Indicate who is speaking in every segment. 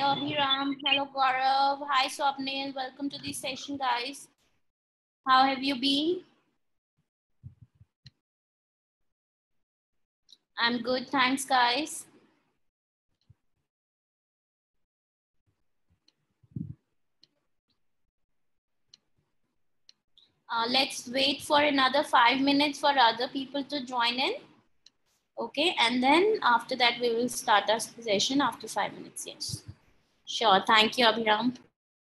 Speaker 1: Hello Abhiram, hello Gaurav, hi Swapnil, welcome to this session guys. How have you been? I'm good, thanks guys. Let's wait for another 5 minutes for other people to join in. Okay, and then after that we will start our session after 5 minutes, yes. Sure, thank you Abhiram.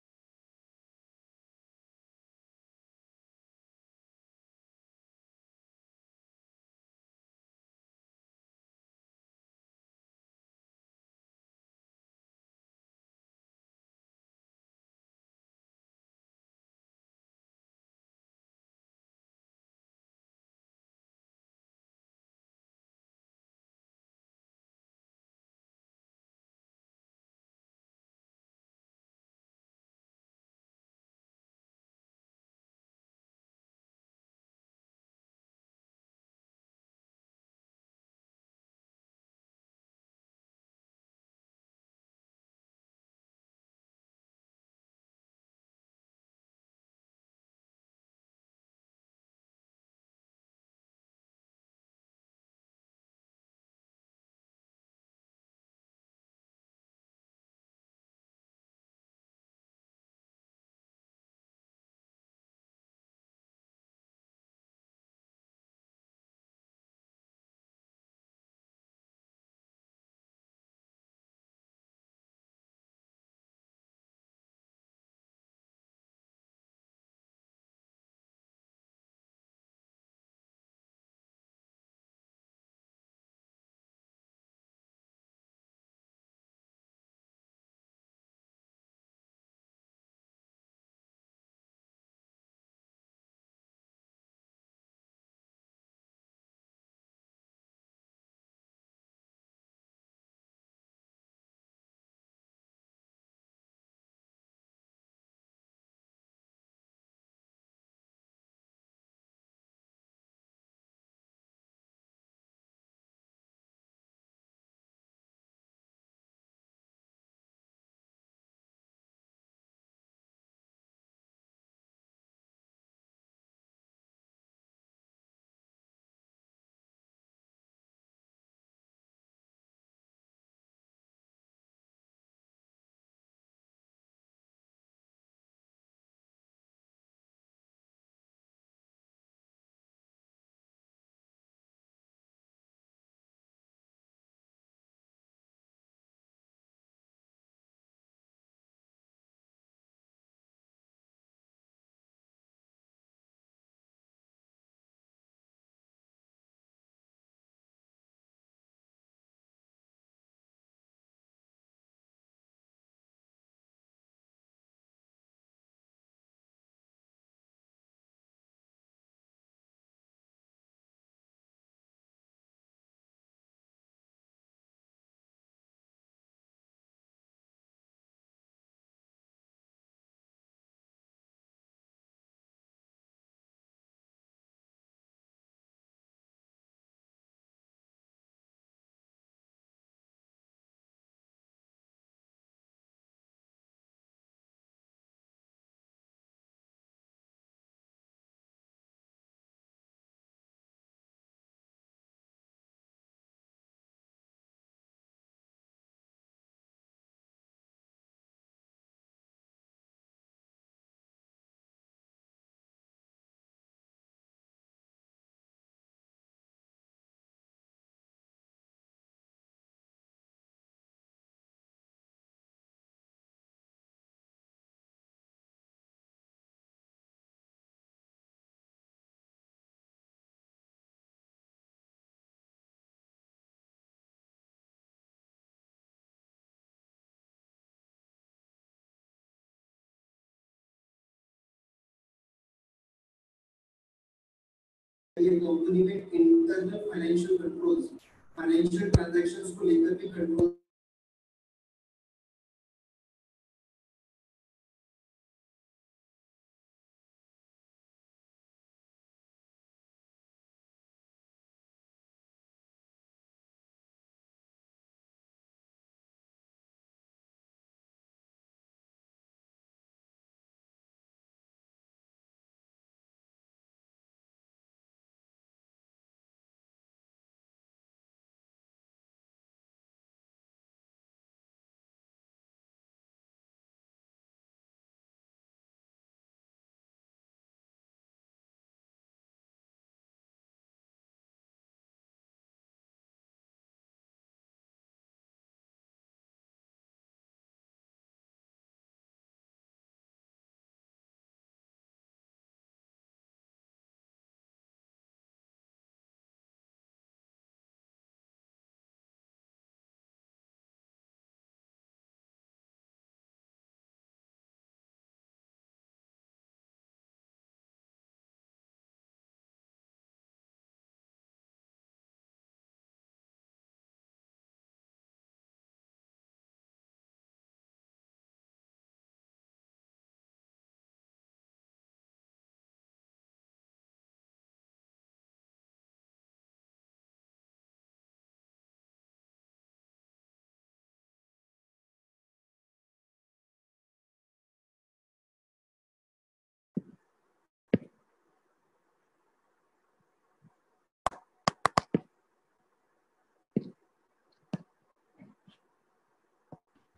Speaker 2: ये company में internal financial controls financial transactions को लेकर भी control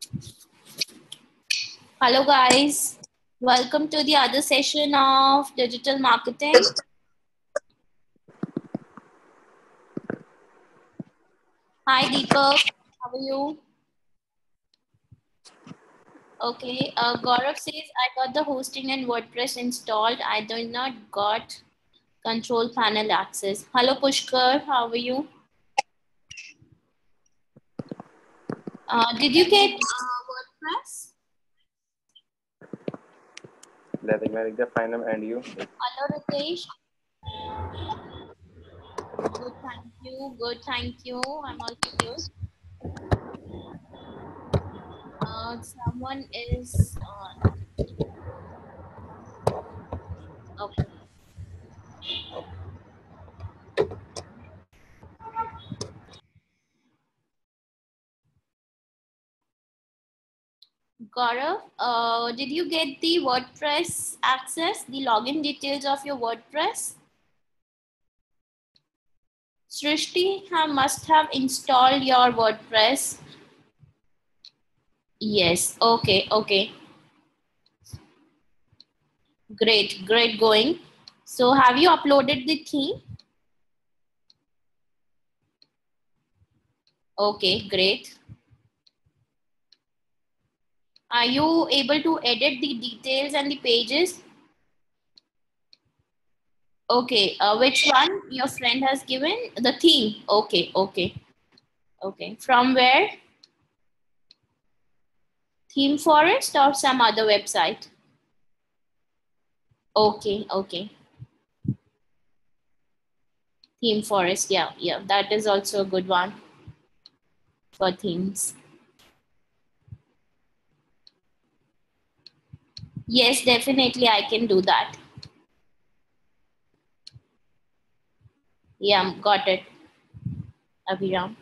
Speaker 1: Hello guys, welcome to the other session of digital marketing. Hi Deepak, how are you? Okay, Gaurav says I got the hosting and WordPress installed. I do not got control panel access. Hello Pushkar, how are you? Did you get WordPress?
Speaker 3: Letting manage the final and you.
Speaker 1: Hello Ritesh. Good, thank you. Good, thank you. I'm also good. Someone is okay. Gaurav, did you get the WordPress access, the login details of your WordPress? Srishti must have installed your WordPress. Yes, okay, okay. Great, great going. So have you uploaded the theme? Okay, great. Are you able to edit the details and the pages? Okay, which one your friend has given? The theme. Okay, okay, okay. From where? Theme Forest or some other website? Okay, okay. Theme Forest, yeah, yeah. That is also a good one for themes. Yes, definitely I can do that. Yeah, got it, Abhiram.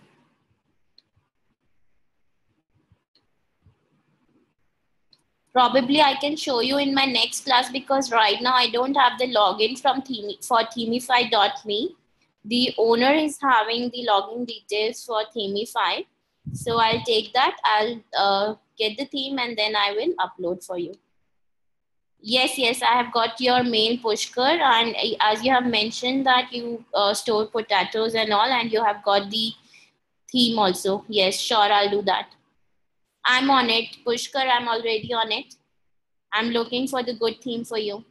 Speaker 1: Probably I can show you in my next class because right now I don't have the login from themify.me. The owner is having the login details for Themify. So I'll take that. I'll get the theme and then I will upload for you. Yes, yes, I have got your mail, Pushkar. And as you have mentioned that you store potatoes and all, and you have got the theme also. Yes, sure, I'll do that. I'm on it, Pushkar. I'm already on it. I'm looking for the good theme for you.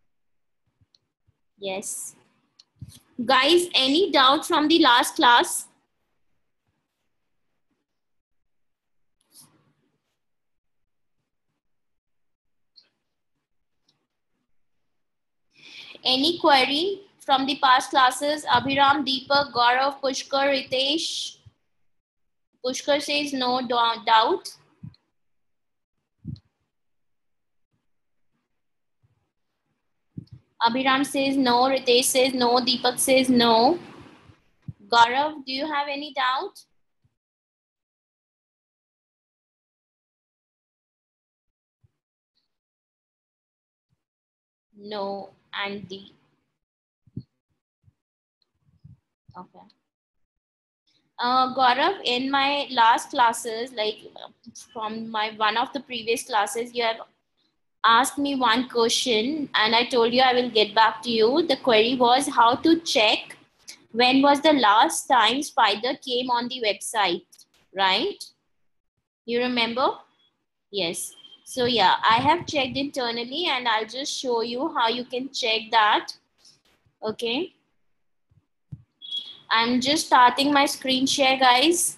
Speaker 1: Yes. Guys, any doubt from the last class? Any query from the past classes? Abhiram, Deepak, Gaurav, Pushkar, Ritesh. Pushkar says no doubt. Abhiram says no. Ritesh says no. Deepak says no. Gaurav, do you have any doubt? No and D. Okay. Gaurav, in my last classes, like from my one of the previous classes, you have asked me one question and I told you I will get back to you. The query was how to check when was the last time spider came on the website, right? You remember? Yes. So yeah, I have checked internally and I'll just show you how you can check that. Okay. I'm just starting my screen share, guys.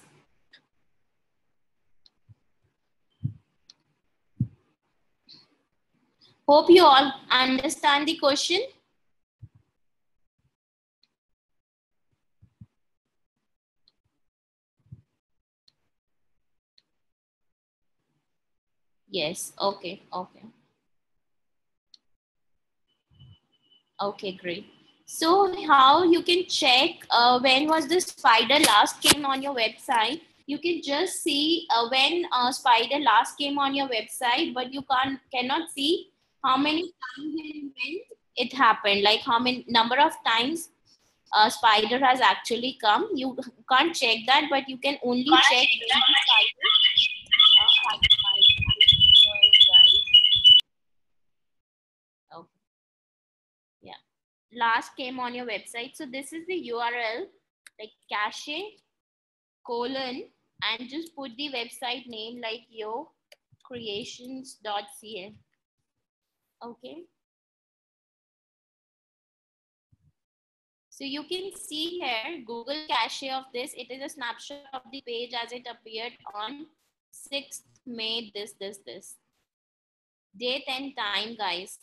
Speaker 1: Hope you all understand the question. Yes. Okay. Okay. Okay, great. So how you can check when was the spider last came on your website? You can just see when spider last came on your website, but you cannot see how many times and when it happened, like how many number of times spider has actually come. You can't check that, but you can only check when the spider Okay. Yeah. Last came on your website. So this is the URL, like cache colon, and just put the website name like yocreations.ca. Okay. So you can see here Google cache of this. It is a snapshot of the page as it appeared on 6th May. This. Date and time, guys.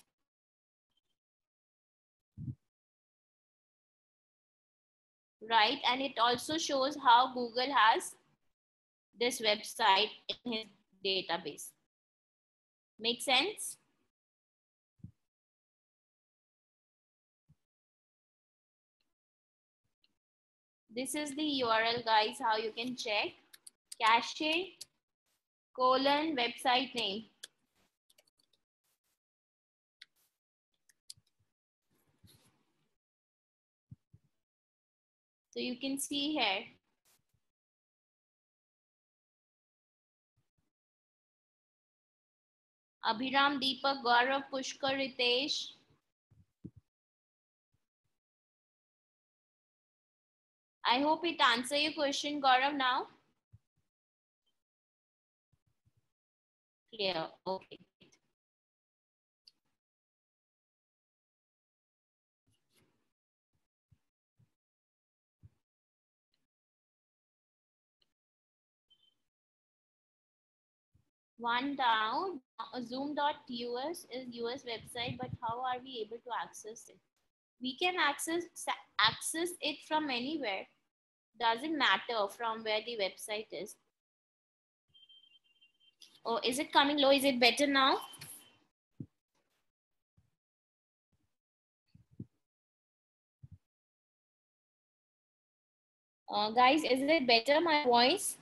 Speaker 1: Right, and it also shows how Google has this website in his database. Make sense? This is the URL, guys, how you can check. Cache colon website name. So you can see here. Abhiram, Deepak, Gaurav, Pushkar, Ritesh. I hope it answer your question, Gaurav, now. Clear. Okay. One down. Zoom.us is US website, but how are we able to access it? We can access it from anywhere. Doesn't matter from where the website is. Oh, is it coming low? Is it better now? Guys, is it better, my voice?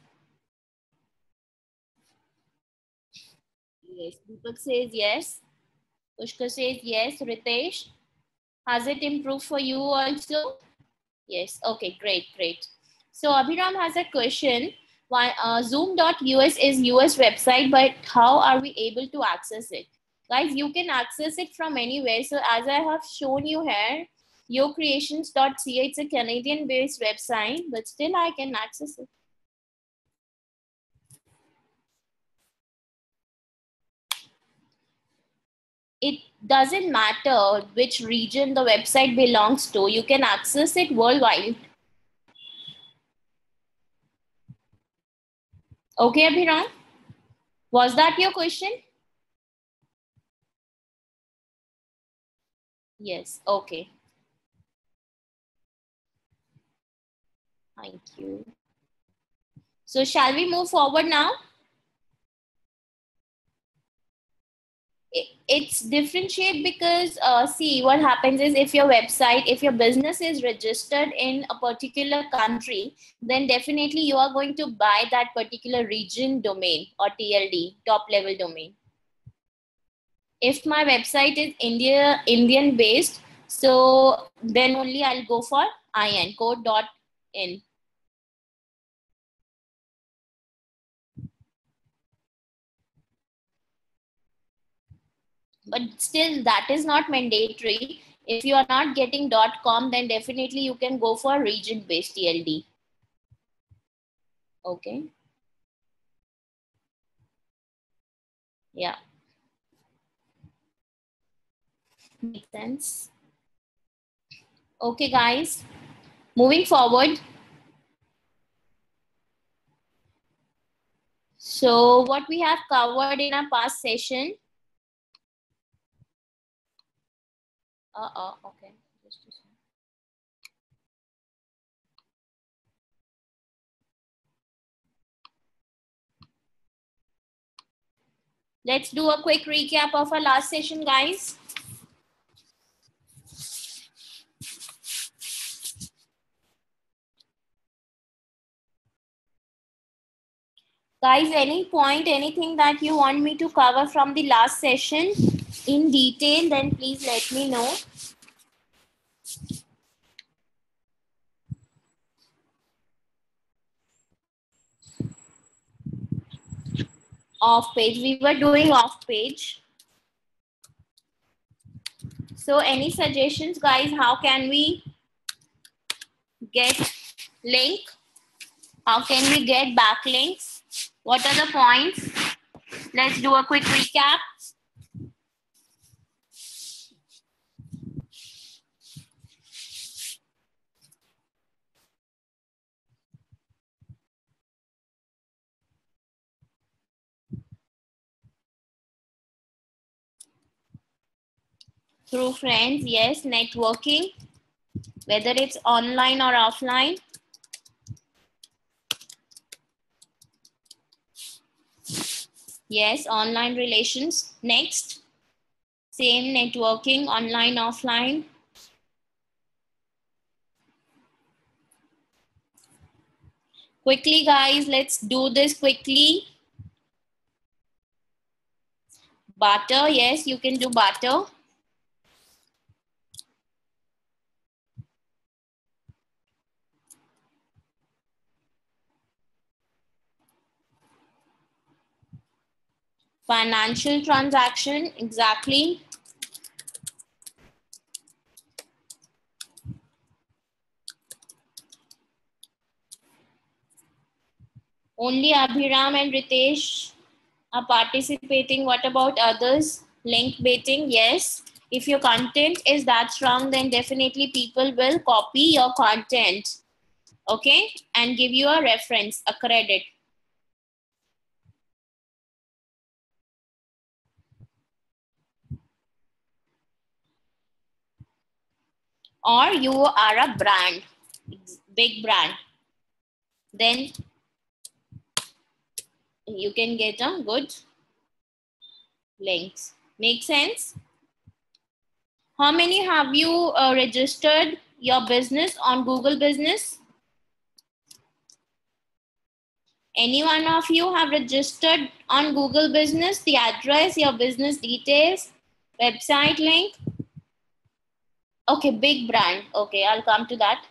Speaker 1: Yes. Deepak says yes. Pushkar says yes. Ritesh, has it improved for you also? Yes. Okay, great. So Abhiram has a question. Why Zoom.us is US website, but how are we able to access it? Guys, you can access it from anywhere. So as I have shown you here, yourcreations.ca, it's a Canadian based website, but still I can access it. It doesn't matter which region the website belongs to. You can access it worldwide. Okay, Abhiram? Was that your question? Yes. Okay. Thank you. So shall we move forward now? It's differentiate because see what happens is if your website, if your business is registered in a particular country, then definitely you are going to buy that particular region domain or TLD, top level domain. If my website is Indian based, so then only I'll go for IN, code.in. But still that is not mandatory. If you are not getting .com, then definitely you can go for region based TLD. Okay. Yeah. Makes sense. Okay, guys. Moving forward. So what we have covered in our past session. Okay. Just a second. Let's do a quick recap of our last session, guys. Guys, any point, anything that you want me to cover from the last session in detail, then please let me know. Off page. We were doing off page. So any suggestions, guys? How can we get link? How can we get backlinks? What are the points? Let's do a quick recap. Through friends, yes. Networking, whether it's online or offline. Yes, online relations. Next, same networking, online, offline. Quickly, guys, let's do this quickly. Barter, yes, you can do barter. Financial transaction, exactly. Only Abhiram and Ritesh are participating. What about others? Link baiting, yes. If your content is that strong, then definitely people will copy your content, okay, and give you a reference, a credit. Or you are a brand, big brand, then you can get a good links. Make sense? How many have you registered your business on Google Business? Any one of you have registered on Google Business, the address, your business details, website link? Okay, big brand. Okay, I'll come to that.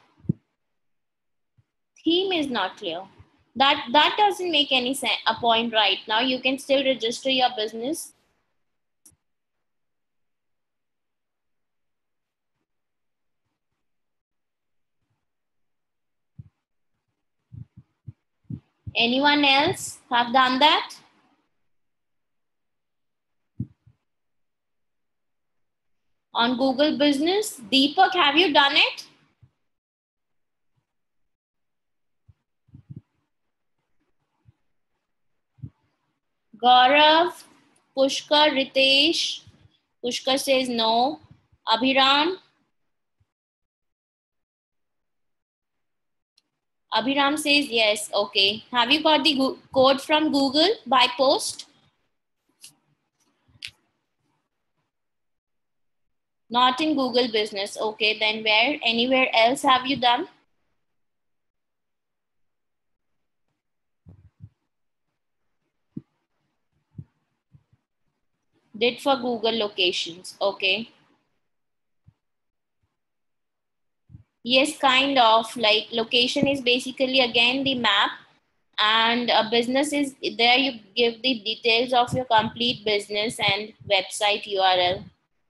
Speaker 1: Theme is not clear. That doesn't make any sense. A point right now. You can still register your business. Anyone else have done that? On Google Business? Deepak, have you done it? Gaurav, Pushkar, Ritesh. Pushkar says no. Abhiram. Abhiram says yes. Okay. Have you got the code from Google by post? Not in Google Business. Okay. Then where? Anywhere else have you done? Did for Google locations. Okay. Yes, kind of. Like location is basically again the map, and a business is there. You give the details of your complete business and website URL.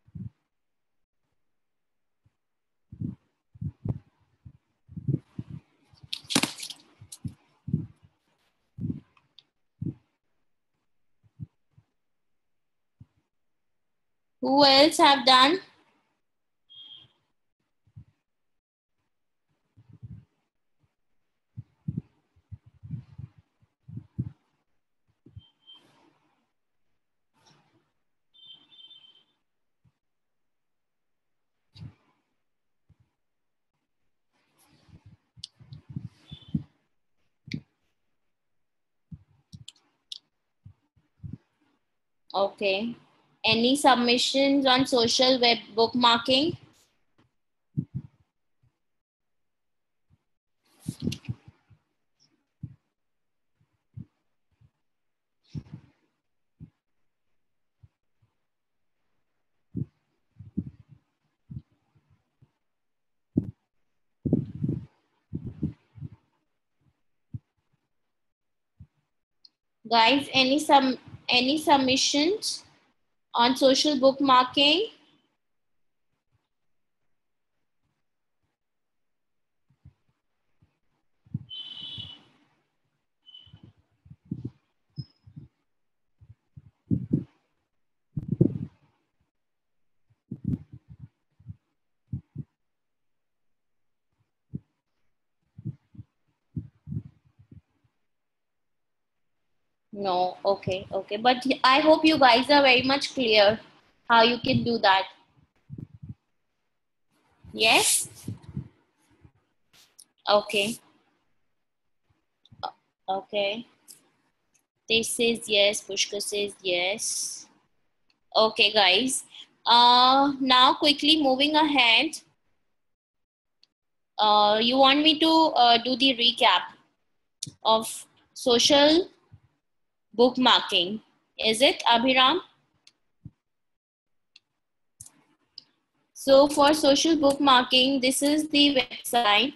Speaker 1: Who else have done? Okay. Any submissions on social web bookmarking? Guys, any Any submissions on social bookmarking? No, okay, okay. But I hope you guys are very much clear how you can do that. Yes? Okay, okay. This says yes, Pushkar says yes. Okay, guys. Now quickly moving ahead. You want me to do the recap of social bookmarking? Is it, Abhiram? So for social bookmarking, this is the website.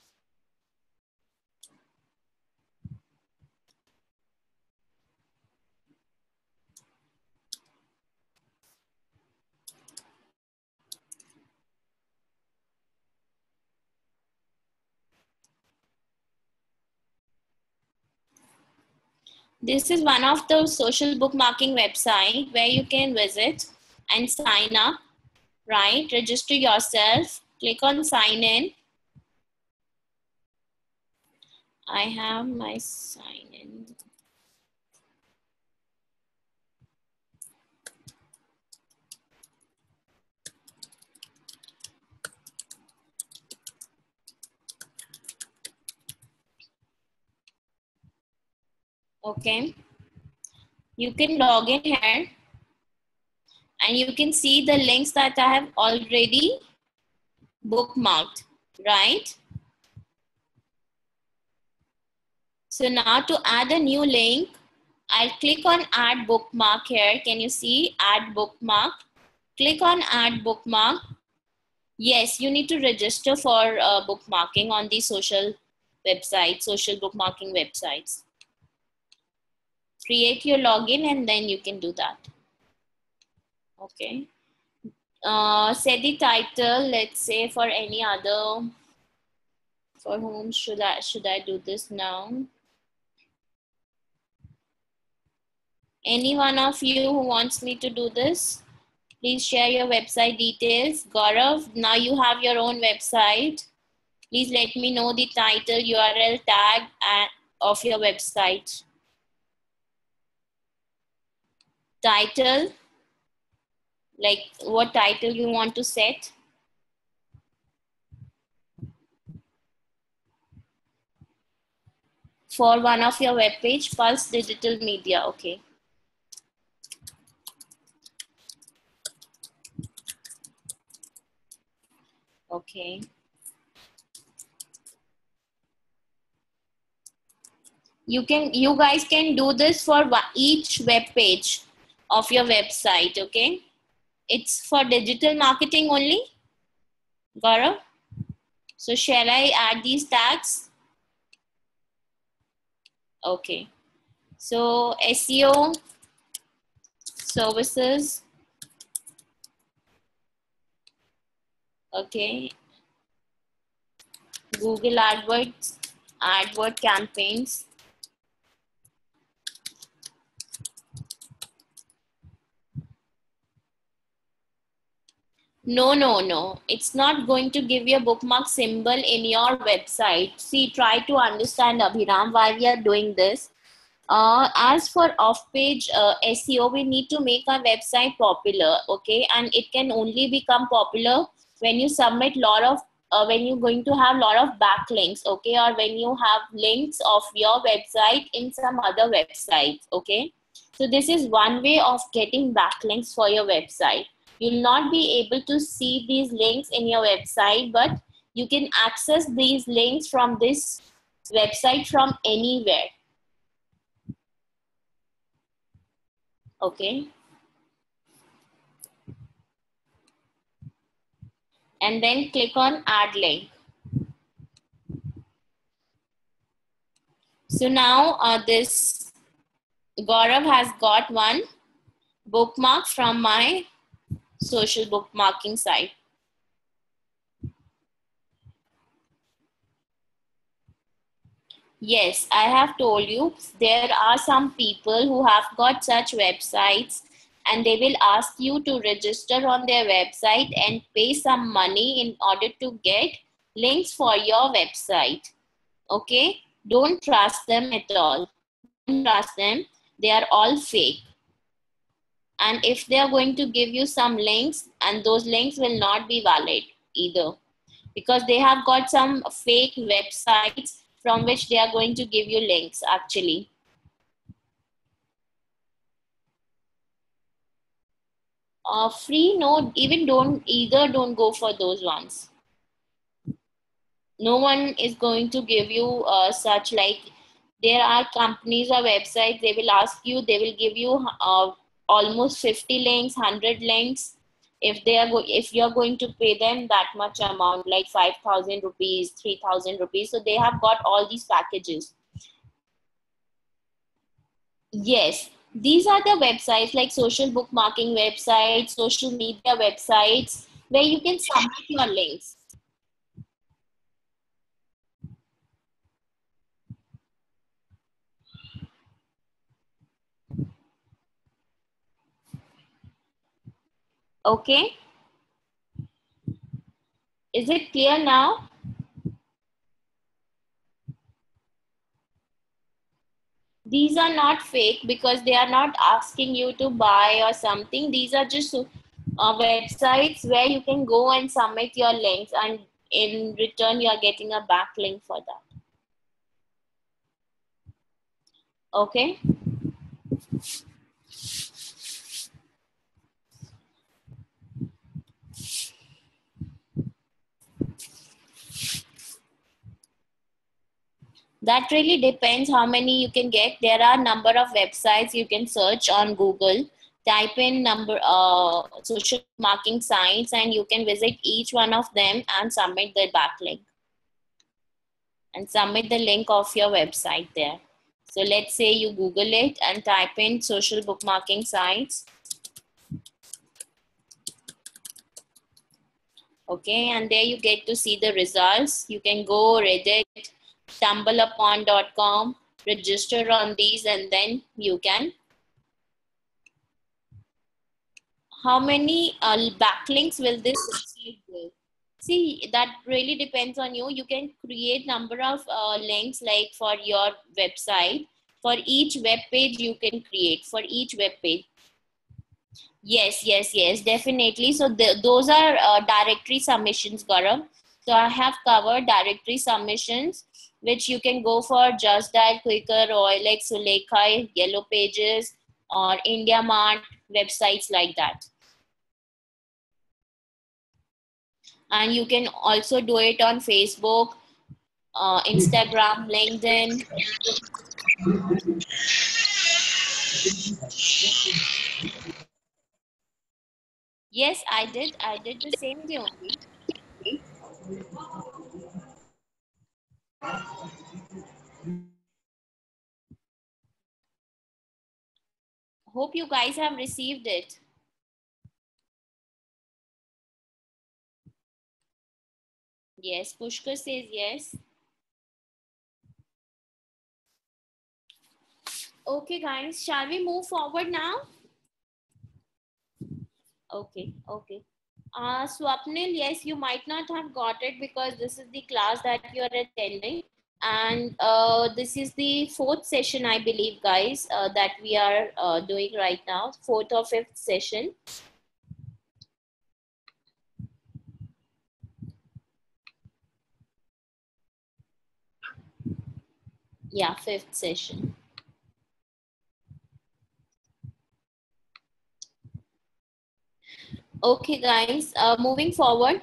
Speaker 1: This is one of the social bookmarking website where you can visit and sign up, right? Register yourself, click on sign in. I have my sign in. Okay. You can log in here and you can see the links that I have already bookmarked, right? So now to add a new link, I'll click on add bookmark here. Can you see add bookmark? Click on add bookmark. Yes, you need to register for bookmarking on the social websites, social bookmarking websites. Create your login and then you can do that. Okay. Set the title, let's say for any other, for whom should I do this now? Any one of you who wants me to do this, please share your website details. Gaurav, now you have your own website. Please let me know the title, URL, tag of your website. Title, like what title you want to set. For one of your web page, Pulse Digital Media, okay. Okay. You guys can do this for each web page of your website, okay? It's for digital marketing only, Gaurav? So shall I add these tags? Okay. So SEO services, okay. Google AdWords, AdWord campaigns. No. It's not going to give you a bookmark symbol in your website. See, try to understand, Abhiram, why we are doing this. As for off-page SEO, we need to make our website popular, okay? And it can only become popular when you submit when you're going to have a lot of backlinks, okay? Or when you have links of your website in some other websites, okay? So this is one way of getting backlinks for your website. You'll not be able to see these links in your website, but you can access these links from this website from anywhere. Okay. And then click on add link. So now this Gaurav has got one bookmark from my social bookmarking site. Yes, I have told you there are some people who have got such websites and they will ask you to register on their website and pay some money in order to get links for your website. Okay? Don't trust them at all. Don't trust them. They are all fake. And if they are going to give you some links, and those links will not be valid either, because they have got some fake websites from which they are going to give you links actually. Free, no, even don't go for those ones. No one is going to give you such, like, there are companies or websites, they will ask you, they will give you almost 50 links, 100 links. If you're going to pay them that much amount, like 5,000 rupees, 3,000 rupees, so they have got all these packages. Yes, these are the websites like social bookmarking websites, social media websites, where you can submit your links. Okay, is it clear now? These are not fake because they are not asking you to buy or something. These are just websites where you can go and submit your links, and in return you are getting a backlink for that. Okay. That really depends how many you can get. There are number of websites you can search on Google. Type in social marketing sites and you can visit each one of them and submit the backlink. And submit the link of your website there. So let's say you Google it and type in social bookmarking sites. Okay, and there you get to see the results. You can go Reddit, stumbleupon.com, register on these, and then you can. How many backlinks will this website give? See, that really depends on you. You can create number of links like for your website. For each web page you can create, for each web page. Yes, definitely. So those are directory submissions, Gaurav. So I have covered directory submissions, which you can go for Just Dial, Quicker, OLX, Sulekha, Yellow Pages, or India Mart, websites like that. And you can also do it on Facebook, Instagram, LinkedIn. Yes, I did. I did the same day only. Hope you guys have received it. Yes, Pushkar says yes. Okay, guys, shall we move forward now? Okay. Swapnil, yes, you might not have got it because this is the class that you are attending. And this is the fourth session, I believe, guys, that we are doing right now, fourth or fifth session. Yeah, fifth session. Okay, guys, moving forward.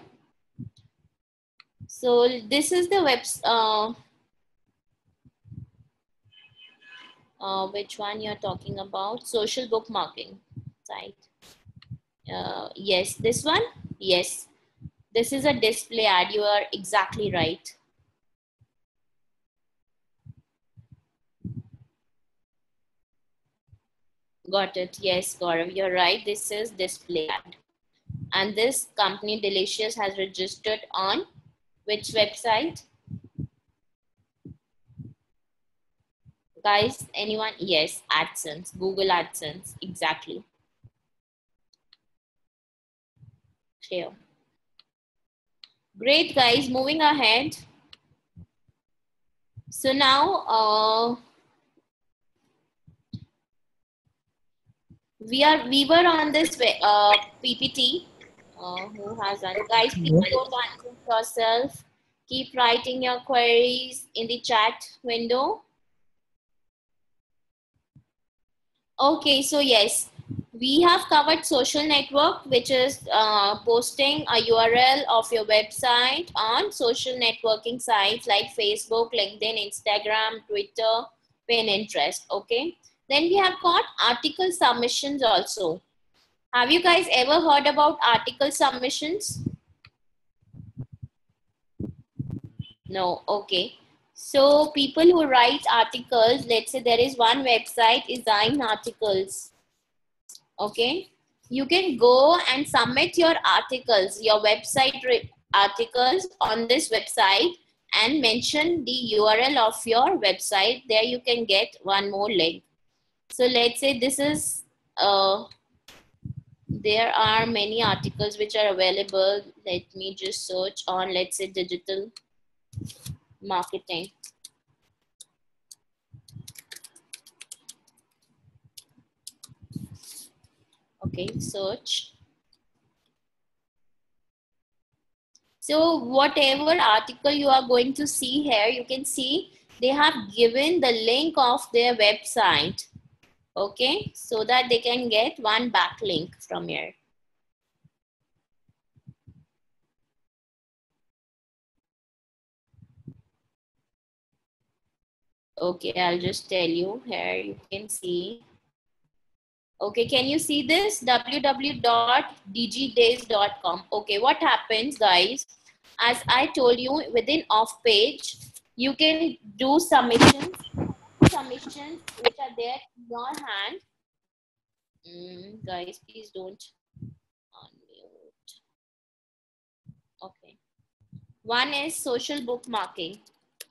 Speaker 1: So this is the which one you're talking about? Social bookmarking site. Yes, this one. Yes, this is a display ad. You are exactly right. Got it. Yes, Gaurav, you're right. This is display ad. And this company Delicious has registered on which website? Guys, anyone? Yes, AdSense, Google AdSense, exactly. Clear. Great, guys, moving ahead. So now we were on this PPT. Who has done? Guys, please don't unmute yourself. Keep writing your queries in the chat window. Okay, so yes, we have covered social network, which is posting a URL of your website on social networking sites like Facebook, LinkedIn, Instagram, Twitter, Pinterest. Okay, then we have got article submissions also. Have you guys ever heard about article submissions? No. Okay. So people who write articles, let's say there is one website, Design Articles. Okay. You can go and submit your articles, your website articles on this website and mention the URL of your website. There you can get one more link. So let's say this is, there are many articles which are available. Let me just search on, let's say, digital marketing. Okay, search. So whatever article you are going to see here, you can see they have given the link of their website. Okay, so that they can get one backlink from here. Okay, I'll just tell you here, you can see. Okay, can you see this? www.dgdays.com. Okay, what happens, guys? As I told you, within off page, you can do submissions which are there in your hand. Guys, please don't unmute. Okay. One is social bookmarking.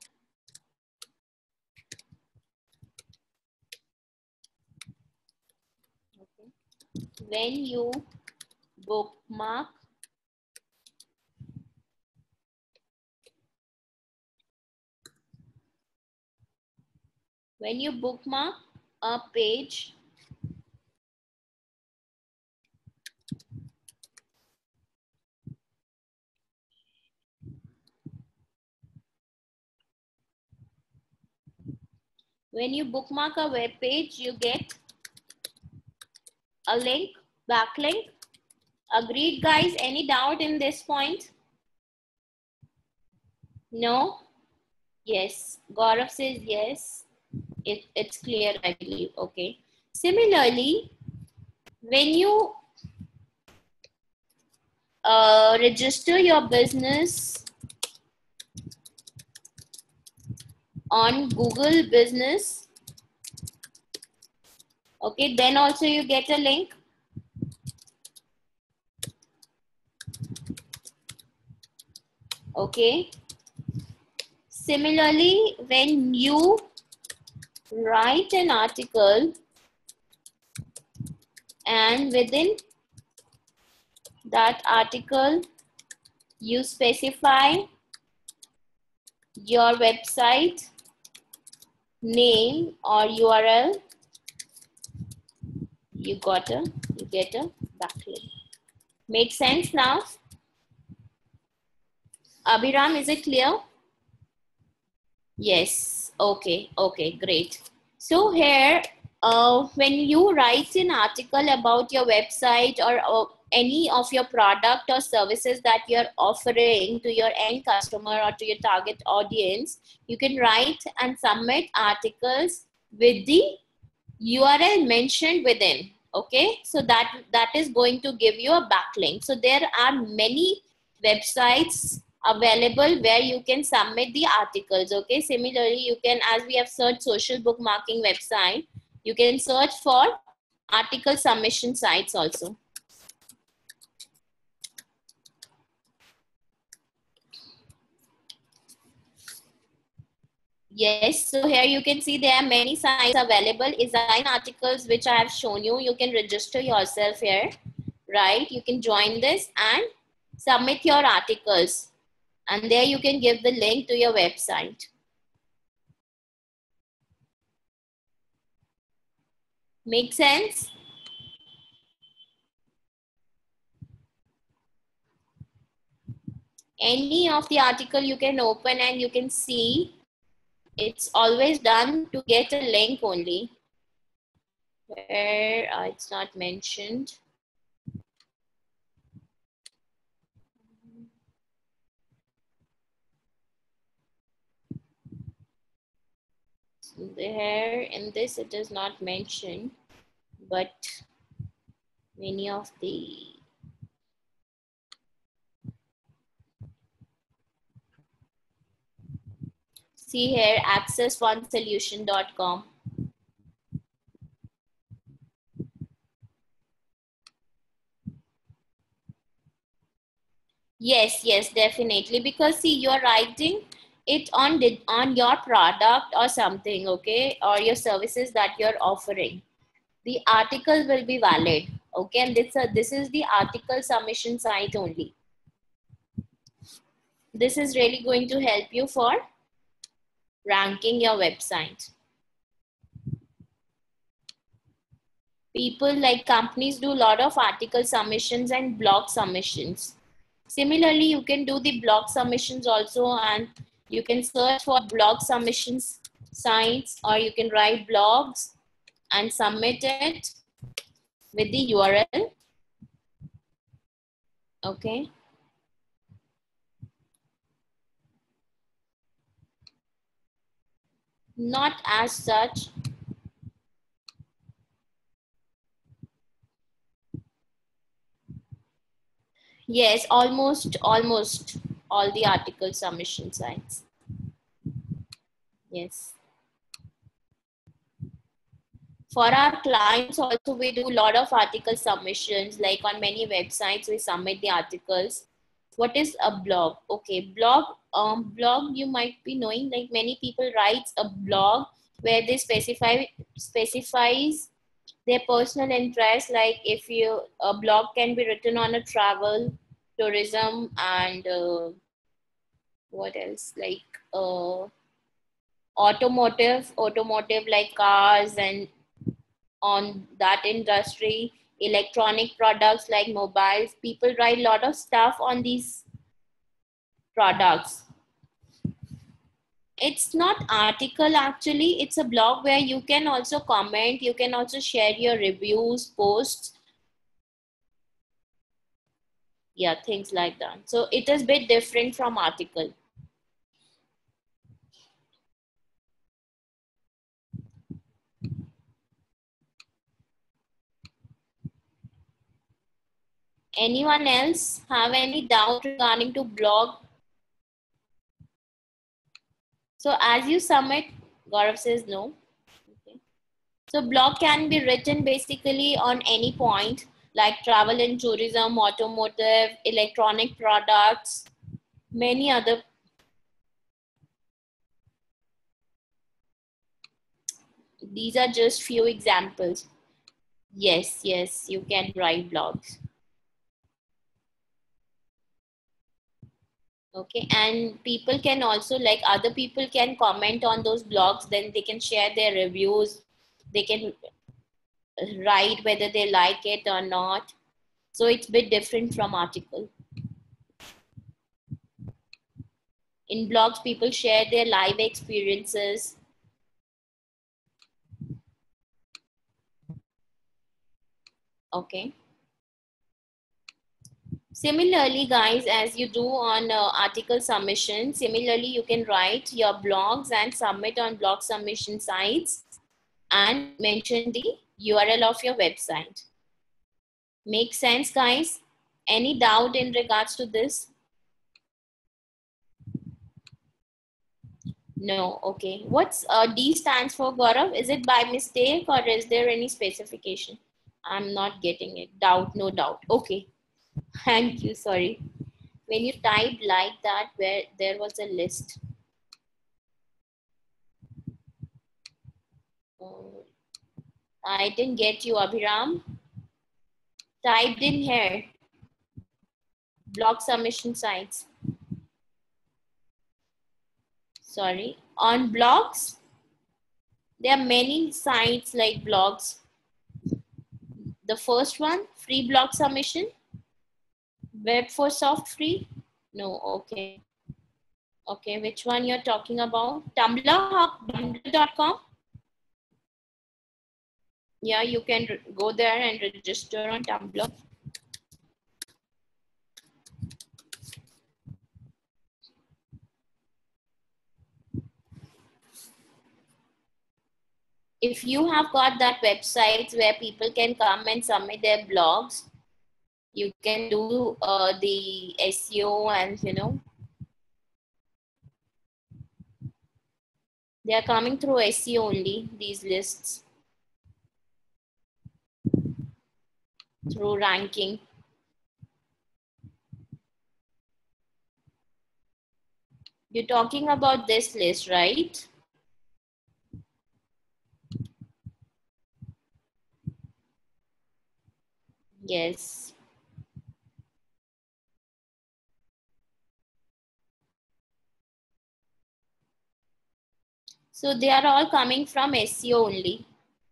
Speaker 1: Okay. When you bookmark a page, when you bookmark a web page, you get a link, backlink. Agreed, guys? Any doubt in this point? No? Yes. Gaurav says yes. It's clear, I believe. Okay. Similarly, when you register your business on Google Business, okay, then also you get a link. Okay. Similarly, when you write an article and within that article you specify your website name or URL, you get a backlink. Make sense now? Abhiram, is it clear? Yes. Okay. Okay, great. So here, when you write an article about your website or any of your product or services that you're offering to your end customer or to your target audience, you can write and submit articles with the URL mentioned within. Okay, so that is going to give you a backlink. So there are many websites available where you can submit the articles. Okay, similarly you can, as we have searched social bookmarking website, you can search for article submission sites also. Yes, so here you can see there are many sites available. Design articles, which I have shown you. You can register yourself here, right? You can join this and submit your articles. And there you can give the link to your website. Make sense? Any of the article you can open and you can see. It's always done to get a link only. Where it's not mentioned. There in this it is not mentioned, but many of the see here accessonesolution.com. Yes, definitely, because see you're writing it on your product or something, okay, or your services that you're offering. The article will be valid, okay, and this is the article submission site only. This is really going to help you for ranking your website. People like companies do a lot of article submissions and blog submissions. Similarly, you can do the blog submissions also, and you can search for blog submissions sites, or you can write blogs and submit it with the URL. Okay. Not as such. Yes, almost all the article submission sites. Yes. For our clients also, we do a lot of article submissions, like on many websites, we submit the articles. What is a blog? Okay, blog you might be knowing, like many people write a blog where they specifies their personal interest. Like if a blog can be written on a travel, tourism, and what else, like automotive like cars, and on that industry, electronic products like mobiles. People write a lot of stuff on these products. It's not article actually, it's a blog where you can also comment, you can also share your reviews, posts. Yeah, things like that. So it is a bit different from article. Anyone else have any doubt regarding to blog? So as you submit, Gaurav says no. Okay. So blog can be written basically on any point, like travel and tourism, automotive, electronic products, many other. These are just few examples. Yes, you can write blogs. Okay, and people can also, like other people can comment on those blogs, then they can share their reviews. They can write whether they like it or not. So it's a bit different from article. In blogs, people share their live experiences. Okay. Similarly, guys, as you do on article submission, similarly, you can write your blogs and submit on blog submission sites and mention the URL of your website. Make sense, guys? Any doubt in regards to this? No, okay. What's D stands for, Gaurav? Is it by mistake or is there any specification? I'm not getting it. Doubt, no doubt. Okay. Thank you. Sorry. When you typed like that, where there was a list. I didn't get you, Abhiram. Typed in here. Blog submission sites. Sorry. On blogs, there are many sites like blogs. The first one, free blog submission. Web for soft free? No, okay. Okay, which one you're talking about? Tumblr.com? Yeah, you can go there and register on Tumblr. If you have got that websites where people can come and submit their blogs, you can do the SEO and, you know, they are coming through SEO only, these lists, through ranking. You're talking about this list, right? Yes. So they are all coming from SEO only.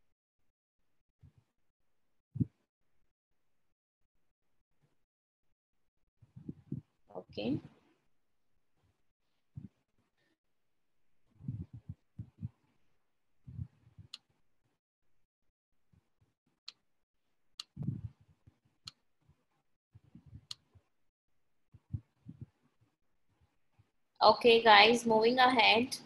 Speaker 1: Okay. Okay, guys, moving ahead.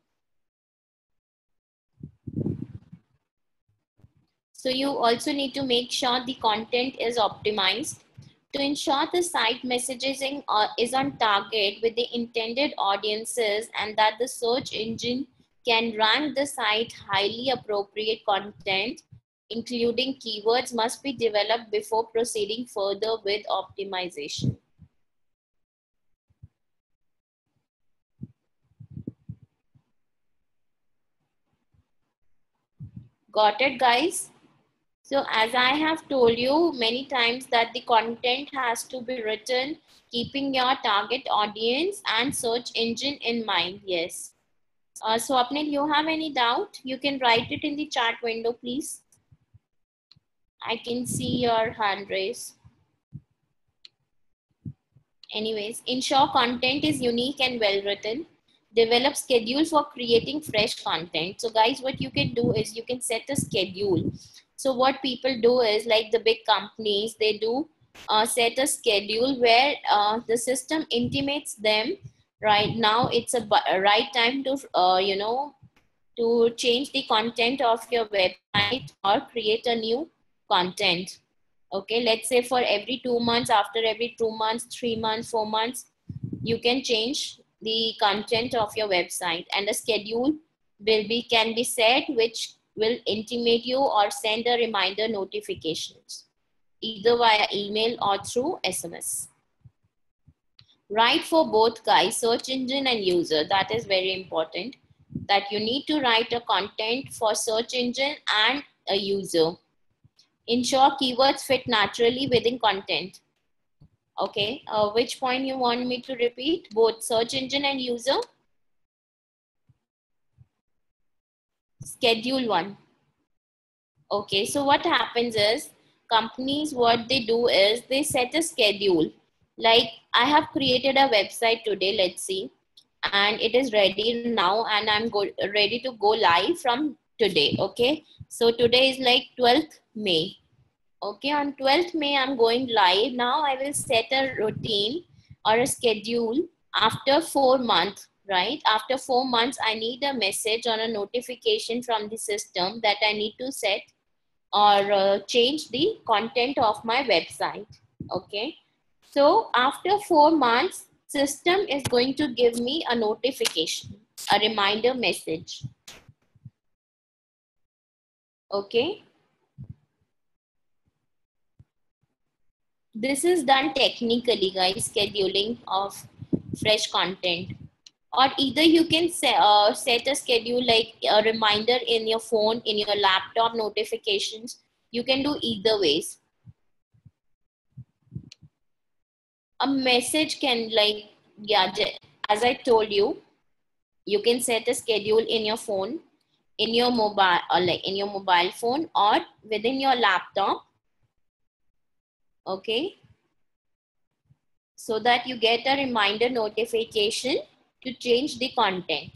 Speaker 1: So you also need to make sure the content is optimized to ensure the site messaging is on target with the intended audiences and that the search engine can rank the site. Highly appropriate content, including keywords, must be developed before proceeding further with optimization. Got it, guys? So as I have told you many times that the content has to be written keeping your target audience and search engine in mind. Yes. Swapnil, you have any doubt? You can write it in the chat window, please. I can see your hand raise. Anyways, ensure content is unique and well written. Develop schedule for creating fresh content. So guys, what you can do is you can set a schedule. So what people do is, like the big companies, they do set a schedule where the system intimates them right now it's a right time to you know, to change the content of your website or create a new content. Okay, let's say for every 2 months, after every 2 months, 3 months, 4 months, you can change the content of your website, and a schedule can be set which will intimate you or send a reminder notifications either via email or through SMS. Write for both, guys, search engine and user. That is very important, that you need to write a content for search engine and a user. Ensure keywords fit naturally within content. Okay, which point you want me to repeat? Both search engine and user? Schedule one. Okay, so what happens is, companies, what they do is they set a schedule. Like I have created a website today, let's see, and it is ready now, and I'm ready to go live from today. Okay, so today is like 12th May. Okay, on 12th May, I'm going live. Now I will set a routine or a schedule after 4 months, right? After 4 months, I need a message or a notification from the system that I need to set or change the content of my website. Okay, so after 4 months, system is going to give me a notification, a reminder message. Okay, This is done technically, guys, scheduling of fresh content. Or either you can set a schedule like a reminder in your phone, in your laptop notifications. You can do either ways. A message can as I told you, you can set a schedule in your phone, in your mobile, or in your mobile phone, or within your laptop. Okay. So that you get a reminder notification to change the content.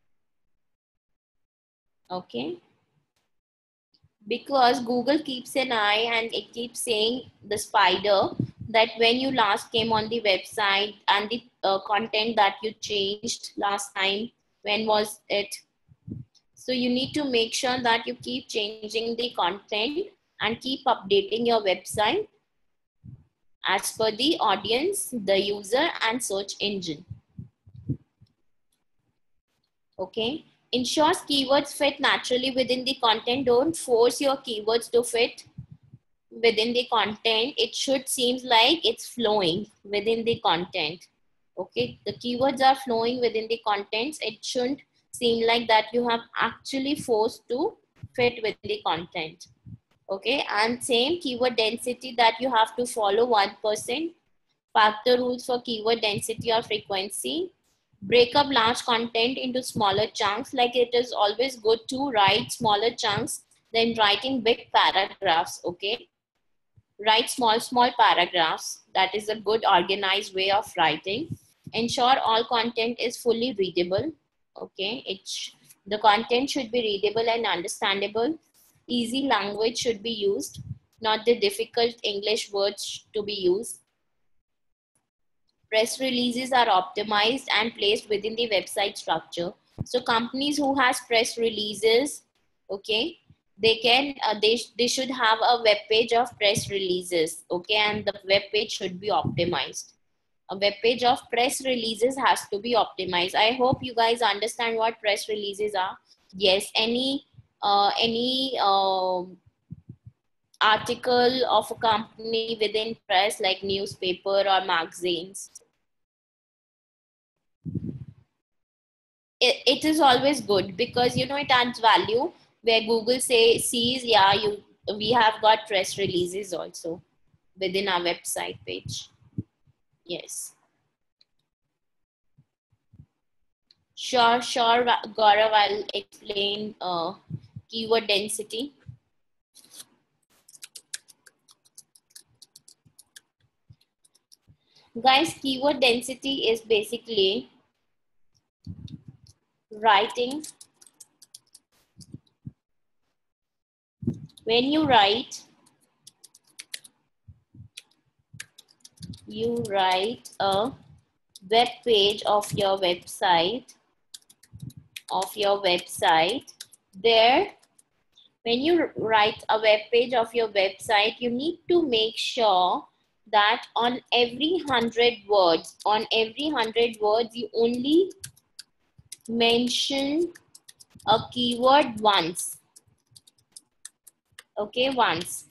Speaker 1: Okay. Because Google keeps an eye and it keeps saying the spider that when you last came on the website and the content that you changed last time, when was it? So you need to make sure that you keep changing the content and keep updating your website as per the audience, the user, and search engine. Okay. Ensures keywords fit naturally within the content. Don't force your keywords to fit within the content. It should seem like it's flowing within the content. Okay. The keywords are flowing within the contents. It shouldn't seem like that you have actually forced to fit with the content. Okay. And same keyword density that you have to follow 1%. Factor rules for keyword density or frequency. Break up large content into smaller chunks. Like it is always good to write smaller chunks than writing big paragraphs. Okay. Write small paragraphs. That is a good organized way of writing. Ensure all content is fully readable. Okay. The content should be readable and understandable. Easy language should be used, not the difficult English words to be used. Press releases are optimized and placed within the website structure. So companies who has press releases, okay, they can they should have a web page of press releases, okay, and the web page should be optimized. A web page of press releases has to be optimized. I hope you guys understand what press releases are. Yes, any article of a company within press like newspaper or magazines. It is always good because you know it adds value where Google sees, yeah, we have got press releases also within our website page. Yes. Sure, Gaurav, I'll explain keyword density. Guys, keyword density is basically writing. When you write a web page of your website, there, when you write a web page of your website, you need to make sure that on every 100 words, you only mention a keyword once. Okay, once.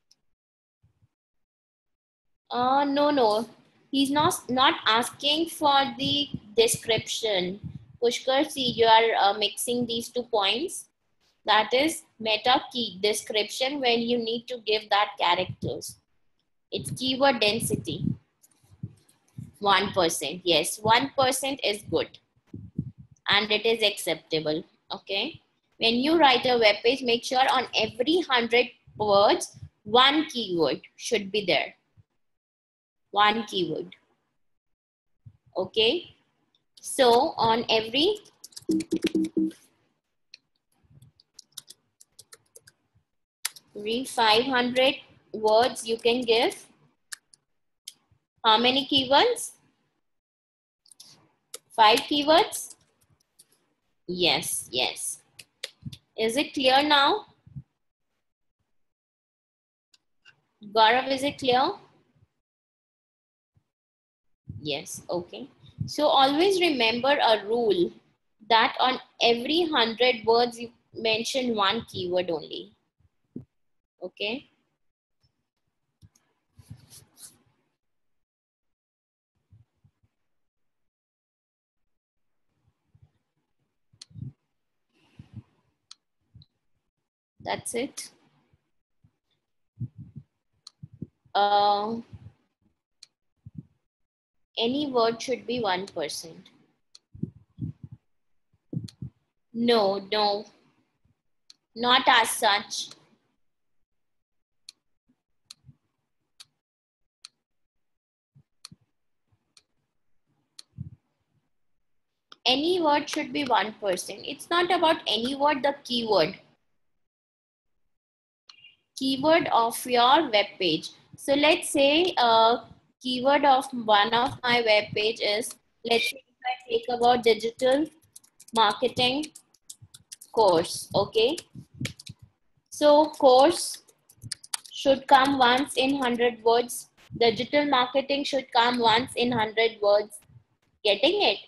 Speaker 1: No. He's not asking for the description. Pushkar, see, you are mixing these 2 points. That is meta key description when you need to give that characters. It's keyword density. 1%. Yes, 1% is good. And it is acceptable. Okay. When you write a web page, make sure on every 100 words, 1 keyword should be there. 1 keyword. Okay. So on every 500 words, you can give how many keywords? 5 keywords? Yes. Is it clear now? Gaurav, is it clear? Yes, okay. So always remember a rule that on every 100 words, you mention 1 keyword only. Okay. That's it. Uh, any word should be 1%. No, no, not as such. Any word should be 1%. It's not about any word, the keyword. Keyword of your web page. So let's say keyword of one of my web page is, let's say if I take about digital marketing course, okay? So course should come once in 100 words. Digital marketing should come once in 100 words. Getting it?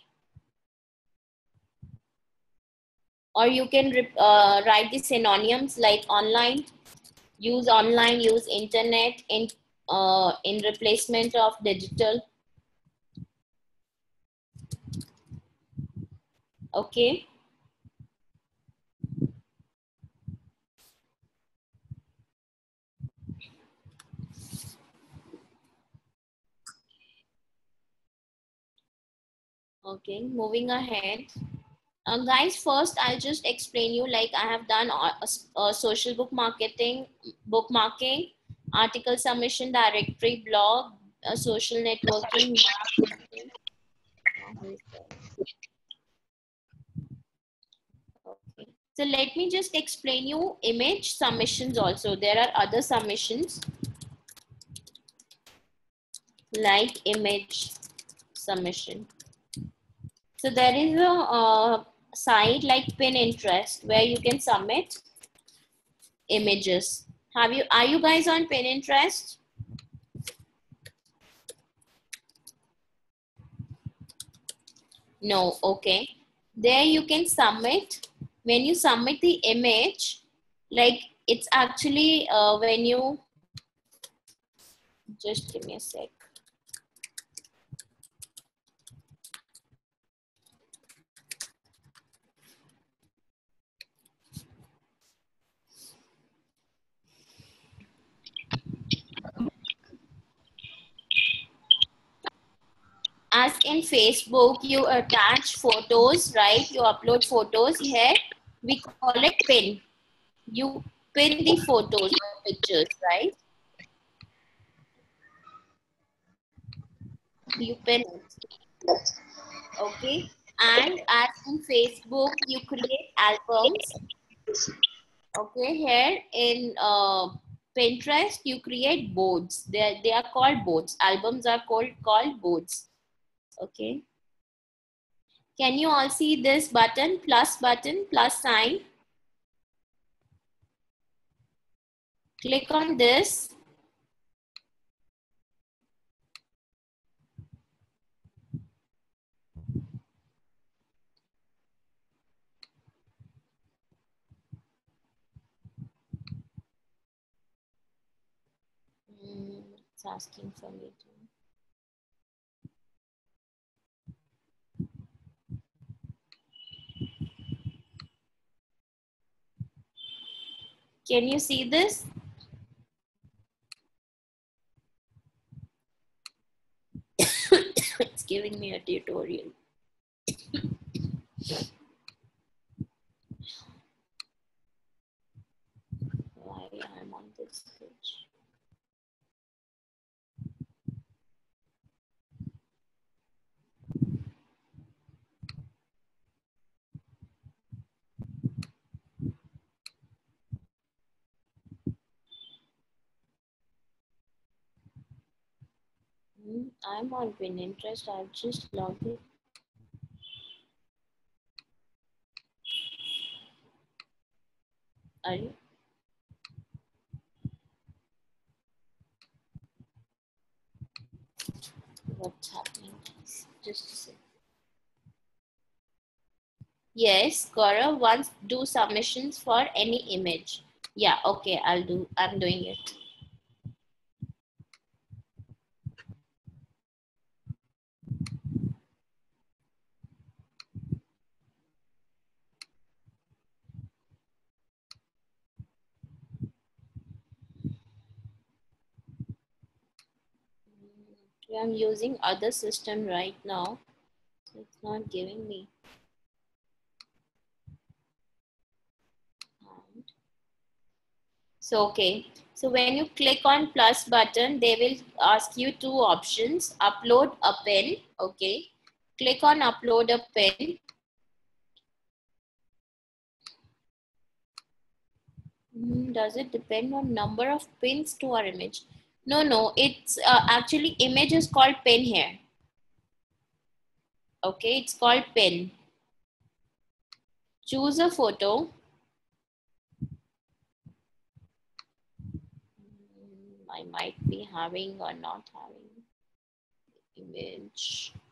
Speaker 1: Or you can write the synonyms like online, use internet in replacement of digital. Okay. Okay, moving ahead. Guys, first I'll just explain you, like I have done social bookmarking, article submission, directory, blog, social networking. Okay. So let me just explain you image submissions also. There are other submissions like image submission. So there is a site like Pinterest where you can submit images. Are you guys on Pinterest? No, okay. There you can submit, when you submit the image, like it's actually when you, just give me a sec. As in Facebook, you attach photos, right? You upload photos here. We call it pin. You pin the photos or pictures, right? You pin it. Okay. And as in Facebook, you create albums. Okay. Here in Pinterest, you create boards. They are called boards. Albums are called boards. Okay. Can you all see this button, plus sign? Click on this. It's asking for me to. Can you see this? It's giving me a tutorial. Why I'm on this page? I'm on Pinterest. I've just logged in. Are you? What's happening? Just a second. Yes, Gaurav wants do submissions for any image. Yeah, okay, I'm doing it. I'm using other system right now. So it's not giving me. So, okay. So when you click on plus button, they will ask you two options. Upload a pen. Okay. Click on upload a pen. Does it depend on number of pins to our image? No. It's actually image is called pin here. Okay. It's called pin. Choose a photo. I might be having or not having image.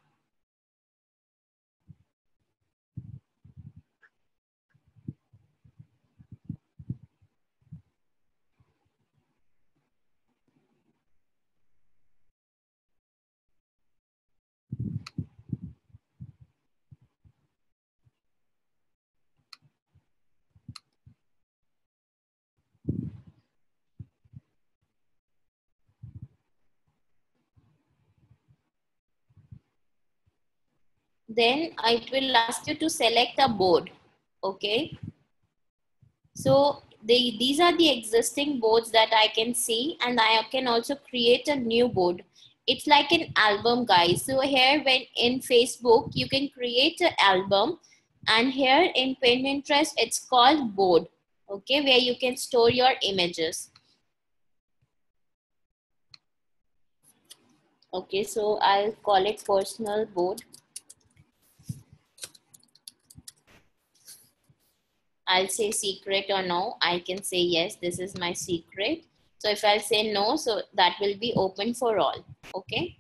Speaker 1: Then it will ask you to select a board. Okay. So these are the existing boards that I can see, and I can also create a new board. It's like an album, guys. So here when in Facebook, you can create an album, and here in Pinterest, it's called board. Okay, where you can store your images. Okay, so I'll call it personal board. I'll say secret or no. I can say yes, this is my secret. So if I'll say no, so that will be open for all. Okay.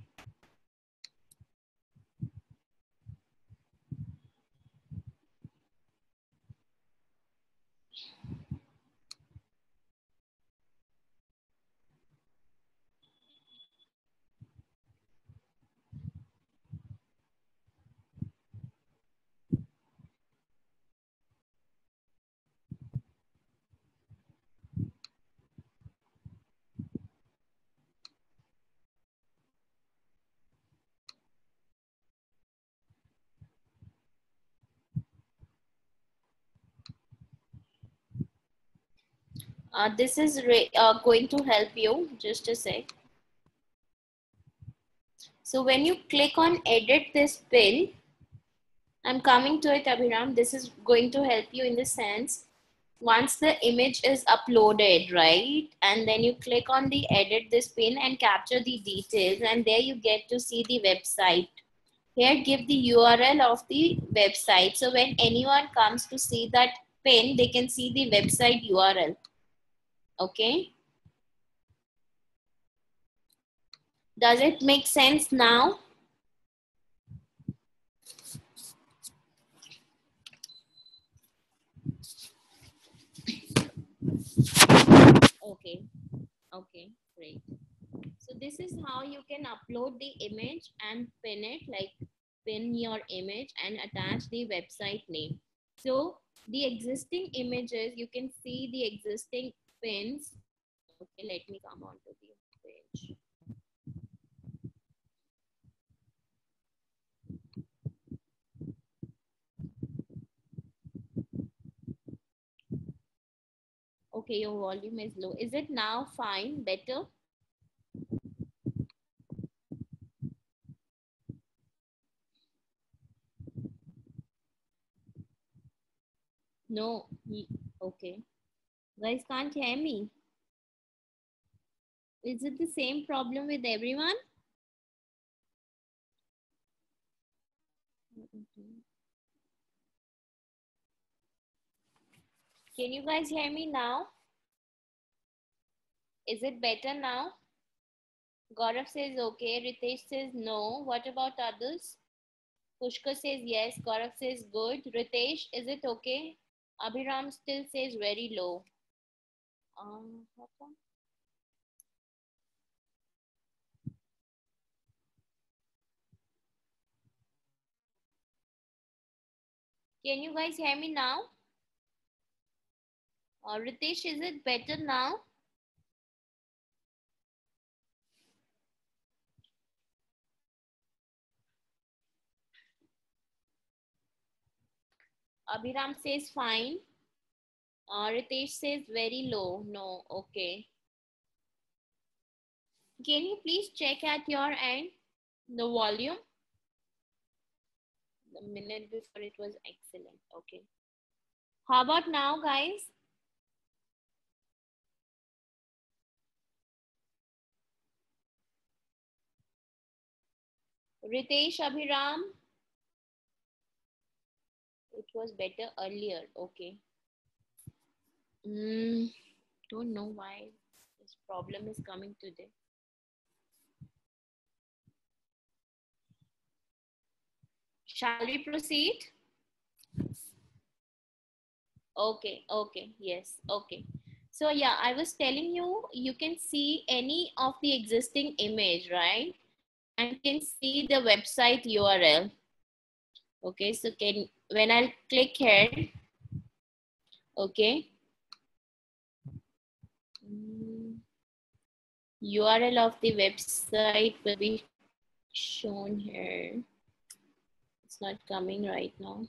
Speaker 1: This is going to help you. Just a sec. So when you click on edit this pin, I'm coming to it, Abhiram. This is going to help you in the sense, once the image is uploaded, right? And then you click on the edit this pin and capture the details, and there you get to see the website. Here, give the URL of the website. So when anyone comes to see that pin, they can see the website URL. Okay. Does it make sense now? Okay. Okay, great. So this is how you can upload the image and pin it, like pin your image and attach the website name. So the existing images, you can see the existing pins. Okay, let me come on to the page. Okay, your volume is low. Is it now fine, better? No, okay. Guys can't hear me. Is it the same problem with everyone? Can you guys hear me now? Is it better now? Gaurav says okay. Ritesh says no. What about others? Pushkar says yes. Gaurav says good. Ritesh, is it okay? Abhiram still says very low. What one? Can you guys hear me now? Ritesh, is it better now? Abhiram says fine. Ritesh says very low. No, okay. Can you please check at your end the volume? The minute before it was excellent. Okay. How about now, guys? Ritesh, Abhiram. It was better earlier. Okay. Don't know why this problem is coming today. Shall we proceed? Okay, okay, yes, okay. So yeah, I was telling you, you can see any of the existing image, right? And you can see the website URL. Okay, so when I click here, okay, URL of the website will be shown here. It's not coming right now.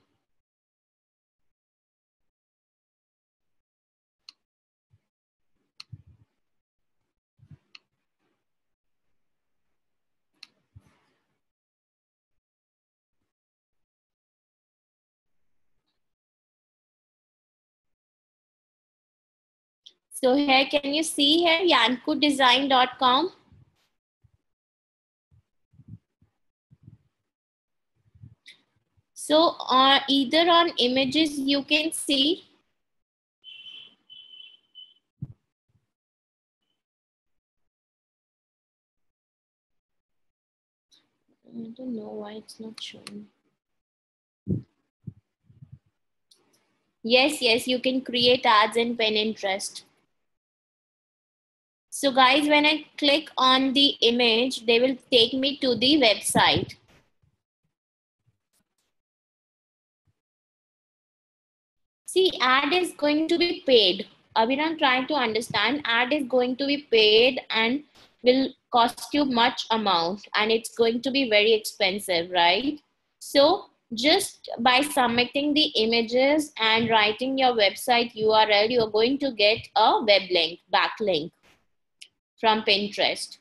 Speaker 1: So here, can you see here, yankudesign.com? So either on images you can see. I don't know why it's not showing. Yes, yes, you can create ads in Pinterest. So guys, when I click on the image, they will take me to the website. See, ad is going to be paid. Abhiram trying to understand, ad is going to be paid and will cost you much amount and it's going to be very expensive, right? So just by submitting the images and writing your website URL, you're going to get a web link, backlink from Pinterest.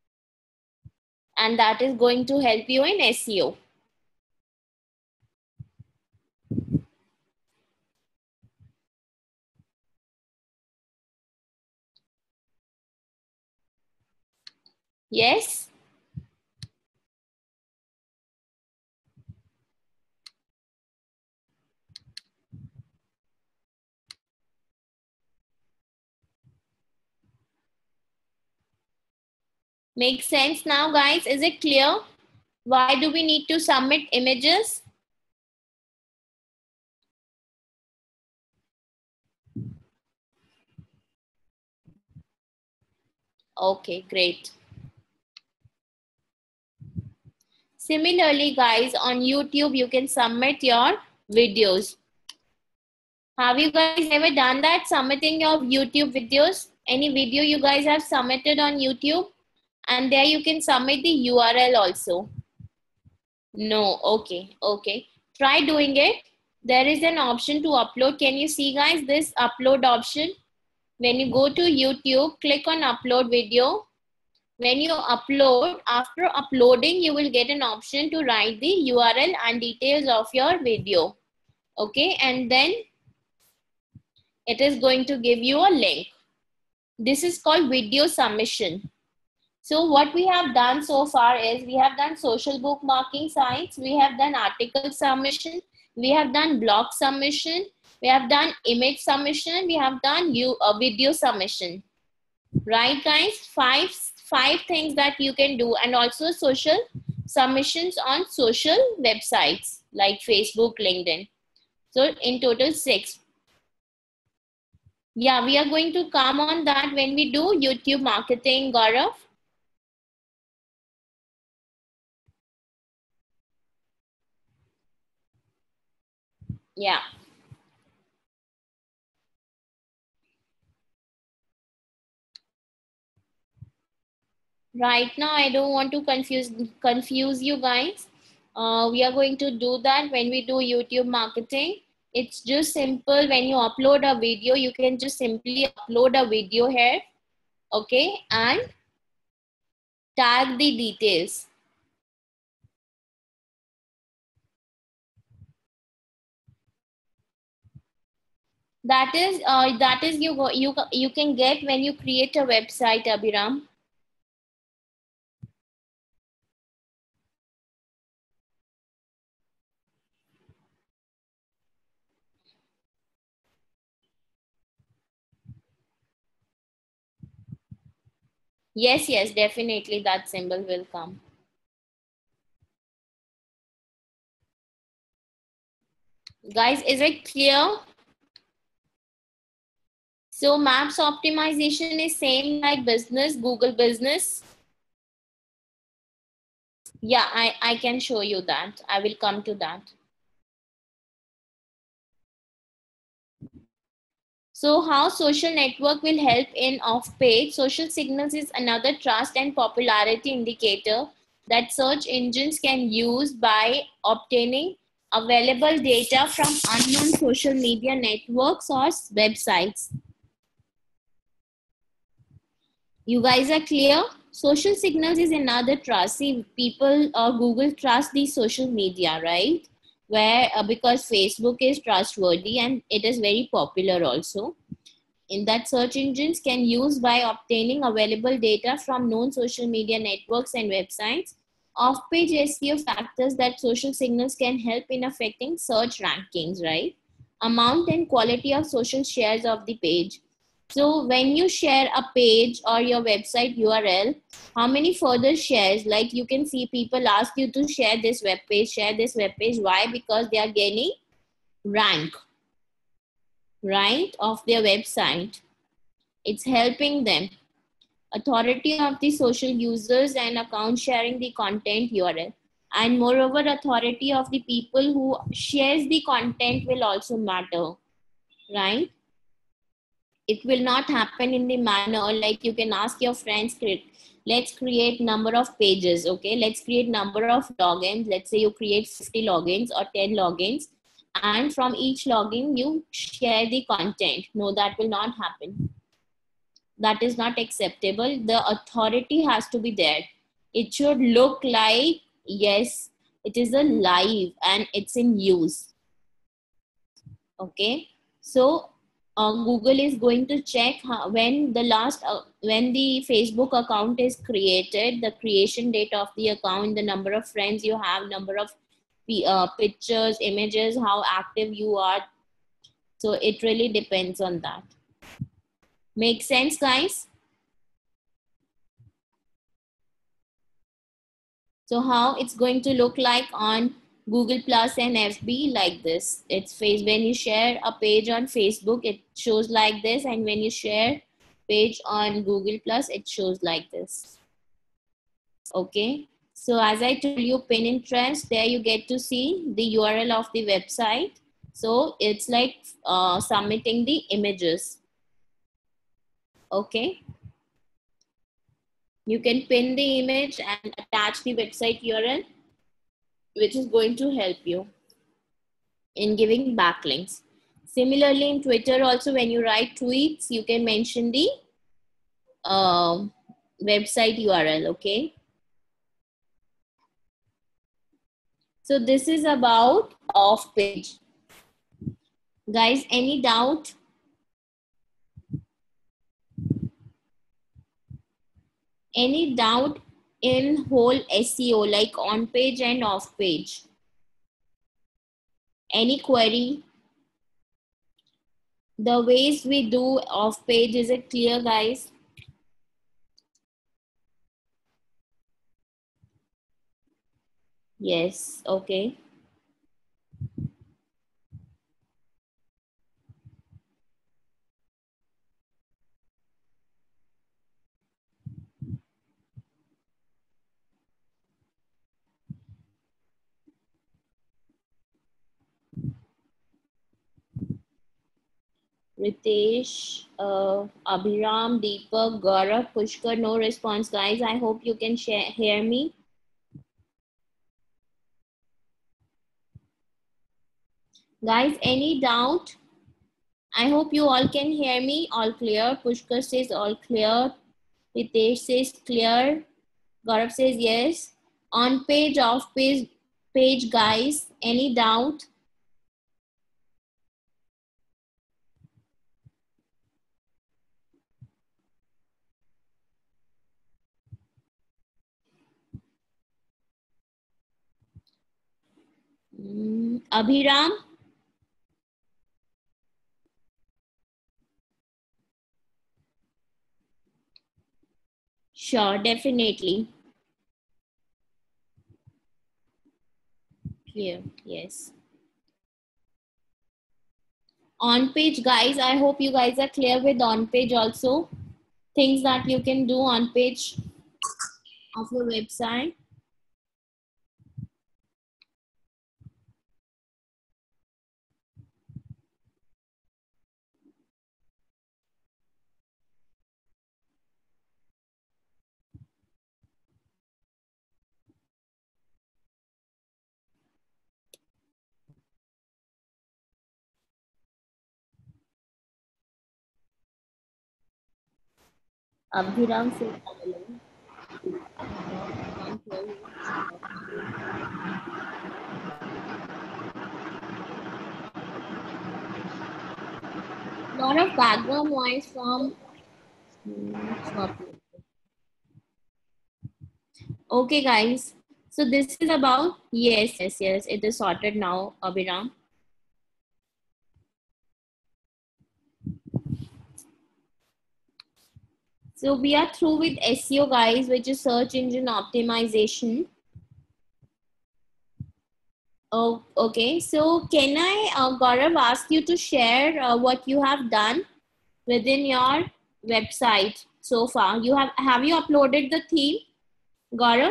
Speaker 1: And that is going to help you in SEO. Yes? Makes sense now, guys? Is it clear? Why do we need to submit images? Okay, great. Similarly, guys, on YouTube, you can submit your videos. Have you guys ever done that, submitting your YouTube videos? Any video you guys have submitted on YouTube? And there you can submit the URL also. No, okay, okay. Try doing it. There is an option to upload. Can you see, guys, this upload option? When you go to YouTube, click on upload video. When you upload, after uploading, you will get an option to write the URL and details of your video. Okay, and then it is going to give you a link. This is called video submission. So what we have done so far is we have done social bookmarking sites, we have done article submission, we have done blog submission, we have done image submission, we have done video submission. Right, guys? Five things that you can do, and also social submissions on social websites like Facebook, LinkedIn. So in total 6. Yeah, we are going to come on that when we do YouTube marketing, Gaurav. Yeah. Right now, I don't want to confuse you guys. We are going to do that when we do YouTube marketing. It's just simple. When you upload a video, you can just simply upload a video here, okay, and tag the details. That is you can get when you create a website, Abhiram. Yes, yes, definitely that symbol will come. Guys, is it clear? So maps optimization is same like business, Google business. Yeah, I can show you that. I will come to that. So how social network will help in off-page? Social signals is another trust and popularity indicator that search engines can use by obtaining available data from unknown social media networks or websites. You guys are clear? Social signals is another trust. See, people Google trust the social media, right? Where because Facebook is trustworthy and it is very popular also. In that search engines can use by obtaining available data from known social media networks and websites. Off-page SEO factors that social signals can help in affecting search rankings, right? Amount and quality of social shares of the page. So when you share a page or your website URL, how many further shares? Like you can see people ask you to share this web page, share this web page. Why? Because they are gaining rank, right, of their website. It's helping them. Authority of the social users and account sharing the content URL. And moreover, authority of the people who shares the content will also matter, right? It will not happen in the manner like you can ask your friends, let's create number of pages, okay? Let's create number of logins. Let's say you create 50 logins or 10 logins. And from each login, you share the content. No, that will not happen. That is not acceptable. The authority has to be there. It should look like, yes, it is a live and it's in use. Okay. So Google is going to check when the Facebook account is created, the creation date of the account, the number of friends you have, number of pictures, images, how active you are. So it really depends on that. Make sense, guys? So how it's going to look like on Google Plus and FB like this. It's when you share a page on Facebook, it shows like this. And when you share page on Google Plus, it shows like this. Okay. So as I told you, Pinterest, there you get to see the URL of the website. So it's like submitting the images. Okay. You can pin the image and attach the website URL, which is going to help you in giving backlinks. Similarly, in Twitter also, when you write tweets, you can mention the website URL, okay? So this is about off page. Guys, any doubt? Any doubt in whole SEO, like on page and off page? Any query? The ways we do off page, is it clear, guys? Yes, okay. Ritesh, Abhiram, Deepak, Gaurav, Pushkar, no response, guys. I hope you can hear me. Guys, any doubt? I hope you all can hear me. All clear. Pushkar says all clear. Ritesh says clear. Gaurav says yes. On page, off page, guys. Any doubt? Abhiram? Sure, definitely. Clear, yes. On page, guys, I hope you guys are clear with on page also. Things that you can do on page of your website. Abhiram says hello. Can't hear you. Lot of background noise from stop. Okay, guys. So this is about yes. It is sorted now, Abhiram. So we are through with SEO, guys, which is search engine optimization. Oh, okay. So can I, Gaurav, ask you to share what you have done within your website so far? Have you uploaded the theme, Gaurav?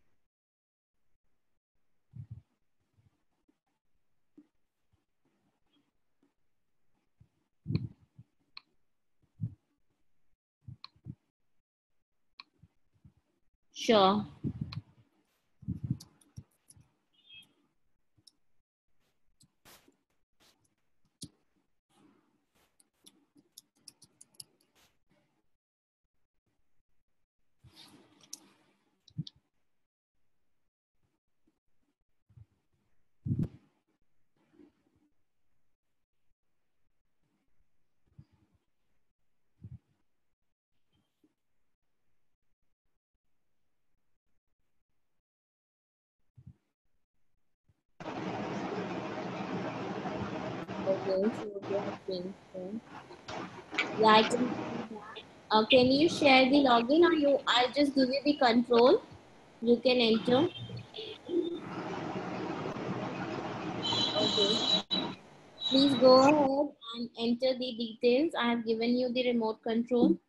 Speaker 1: Sure. Okay, so you have changed them. Yeah, I can see that. Can you share the login or I'll just give you the control. You can enter. Okay. Please go ahead and enter the details. I have given you the remote control.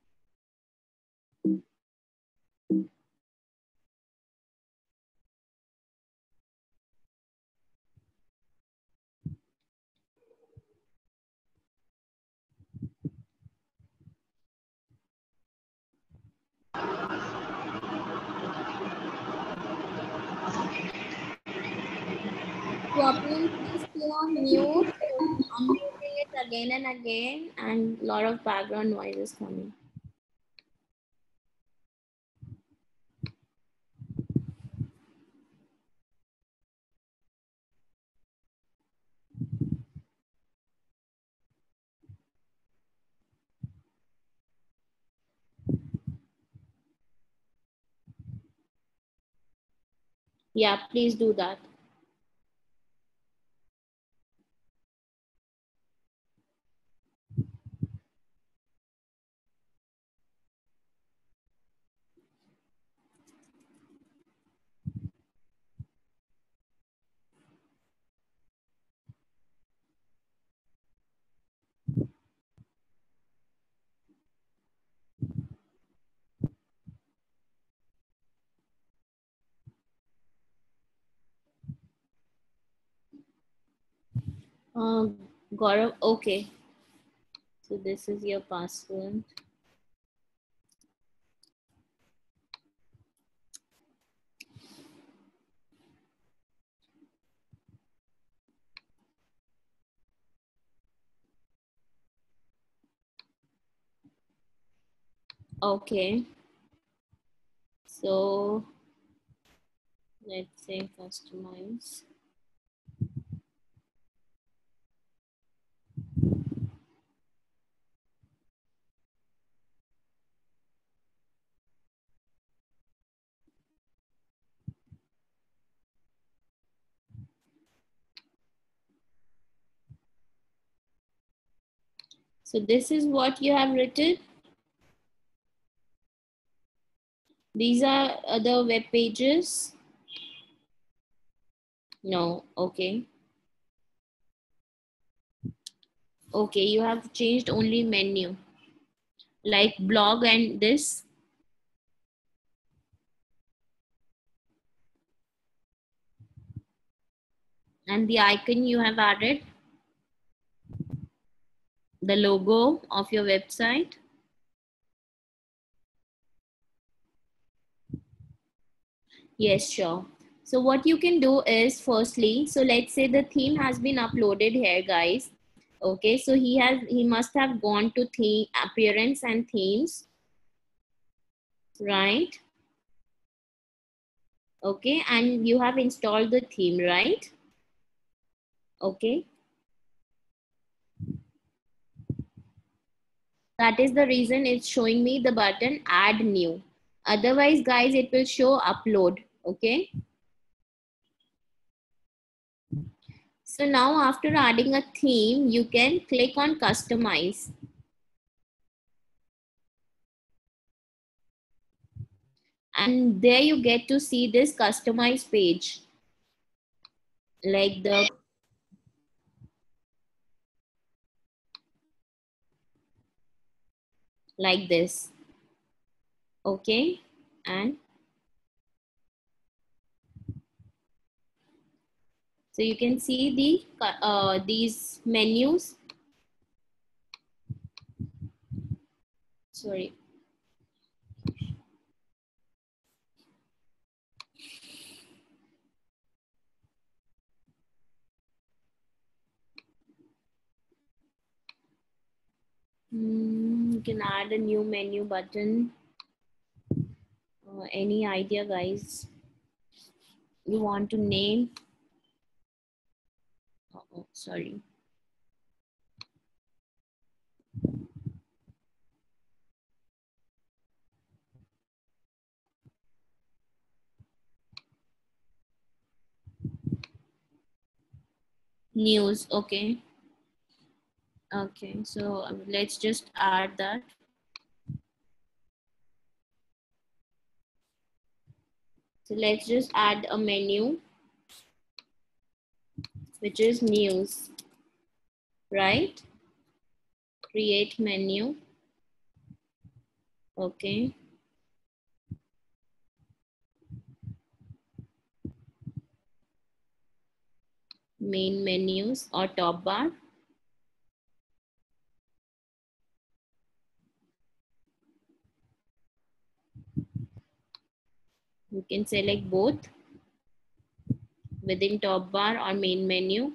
Speaker 1: Swapnil, please stay on mute. I'm unmuting it again and again, and a lot of background noise is coming. Yeah, please do that. Gaurav, okay. So this is your password. Okay. So let's say customize. So this is what you have written. These are other web pages. No, okay. Okay, you have changed only menu. Like blog and this. And the icon you have added. The logo of your website. Yes, sure. So what you can do is firstly, so let's say the theme has been uploaded here, guys. Okay, so he must have gone to theme appearance and themes, right? Okay, and you have installed the theme, right? Okay, that is the reason it's showing me the button add new. Otherwise, guys, it will show upload. Okay, so now after adding a theme, you can click on customize. And there you get to see this customized page, like the like this. Okay, and so you can see these menus. Sorry. You can add a new menu button. Any idea, guys? You want to name? Oh, sorry. News. Okay. Okay. So let's just add that. So let's just add a menu, which is news, right? Create menu. Okay. Main menus or top bar. You can select both within top bar or main menu.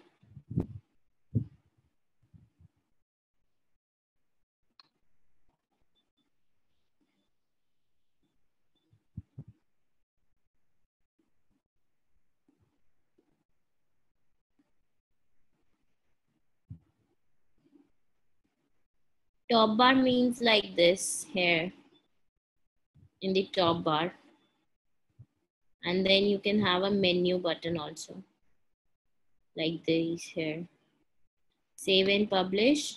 Speaker 1: Top bar means like this here in the top bar. And then you can have a menu button also, like this here. Save and publish.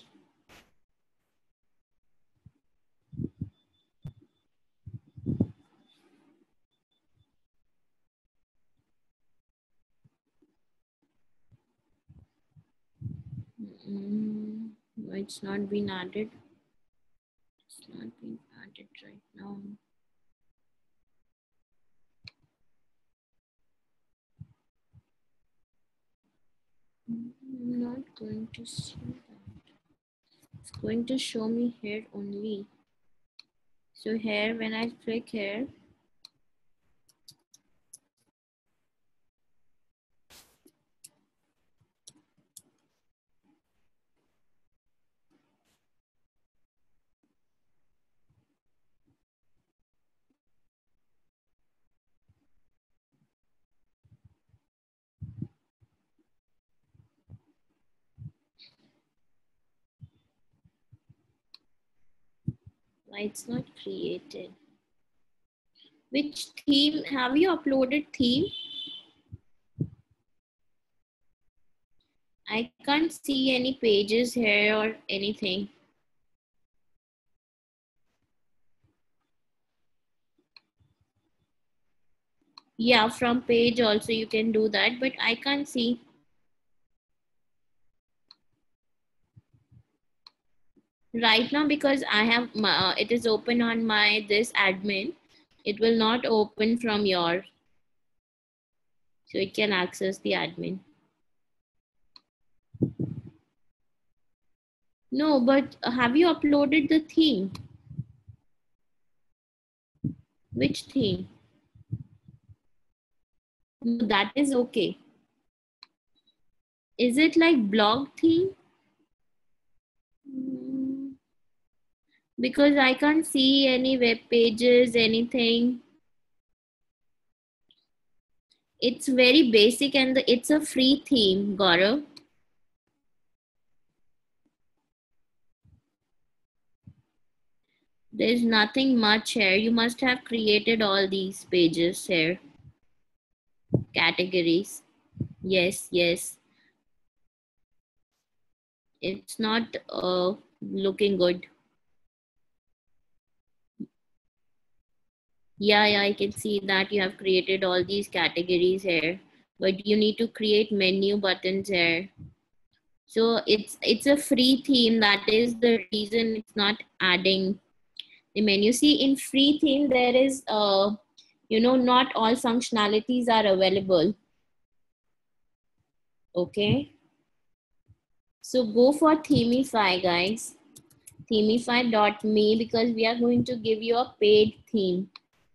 Speaker 1: No, it's not been added. It's not been added right now. I'm not going to see that. It's going to show me here only. So here, when I click here, Why it's not created? Which theme? Have you uploaded theme? I can't see any pages here or anything. Yeah, from page also you can do that, but I can't see. Right now, because I have it is open on my this admin, it will not open from your, so it can access the admin. No, but have you uploaded the theme? Which theme? No, that is okay. Is it like blog theme? Because I can't see any web pages, anything. It's very basic and it's a free theme, Gaurav. There's nothing much here. You must have created all these pages here. Categories. Yes, yes. It's not looking good. Yeah, I can see that you have created all these categories here. But you need to create menu buttons here. So it's a free theme. That is the reason it's not adding the menu. See, in free theme, there is, not all functionalities are available. Okay. So go for Themify, guys. Themify.me, because we are going to give you a paid theme.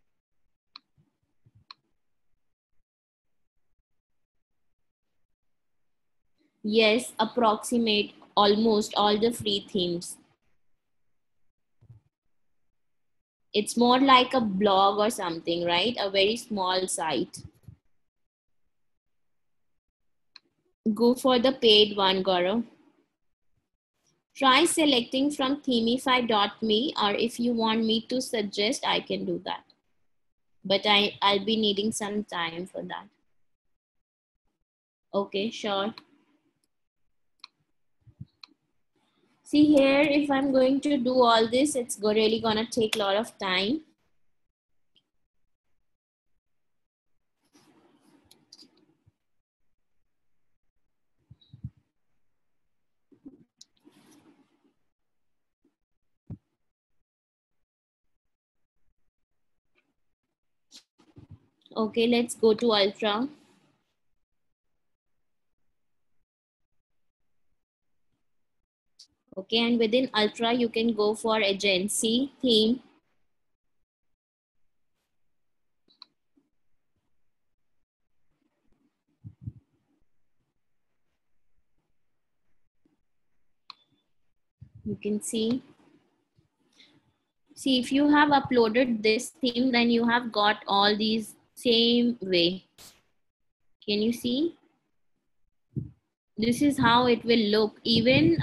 Speaker 1: Yes, approximate almost all the free themes. It's more like a blog or something, right? A very small site. Go for the paid one, Gaurav. Try selecting from themify.me, or if you want me to suggest, I can do that. But I'll be needing some time for that. Okay, sure. See here, if I'm going to do all this, it's really gonna take a lot of time. Okay, let's go to Ultra. Okay, and within Ultra, you can go for agency, theme. You can see. See, if you have uploaded this theme, then you have got all these same way. Can you see? This is how it will look. Even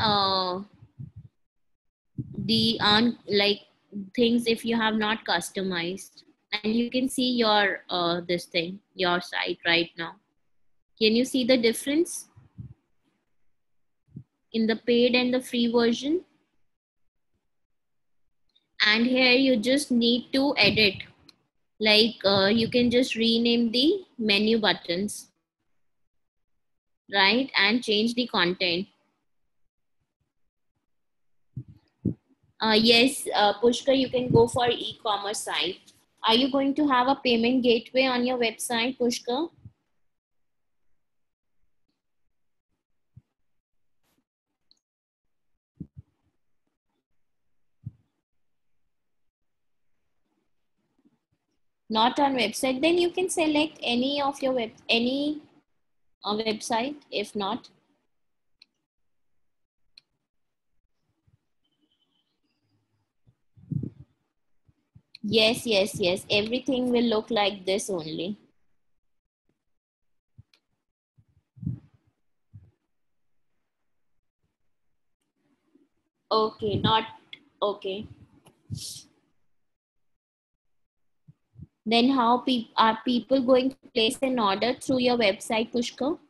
Speaker 1: the like things if you have not customized, and you can see your this thing, your site right now. Can you see the difference in the paid and the free version? And here you just need to edit, like you can just rename the menu buttons, right, and change the content. Yes, Pushkar, you can go for e-commerce site. Are you going to have a payment gateway on your website, Pushkar? Not on website, then you can select any of your any website. If not, yes, everything will look like this only. Okay, not okay. Then how are people going to place an order through your website, Pushkar?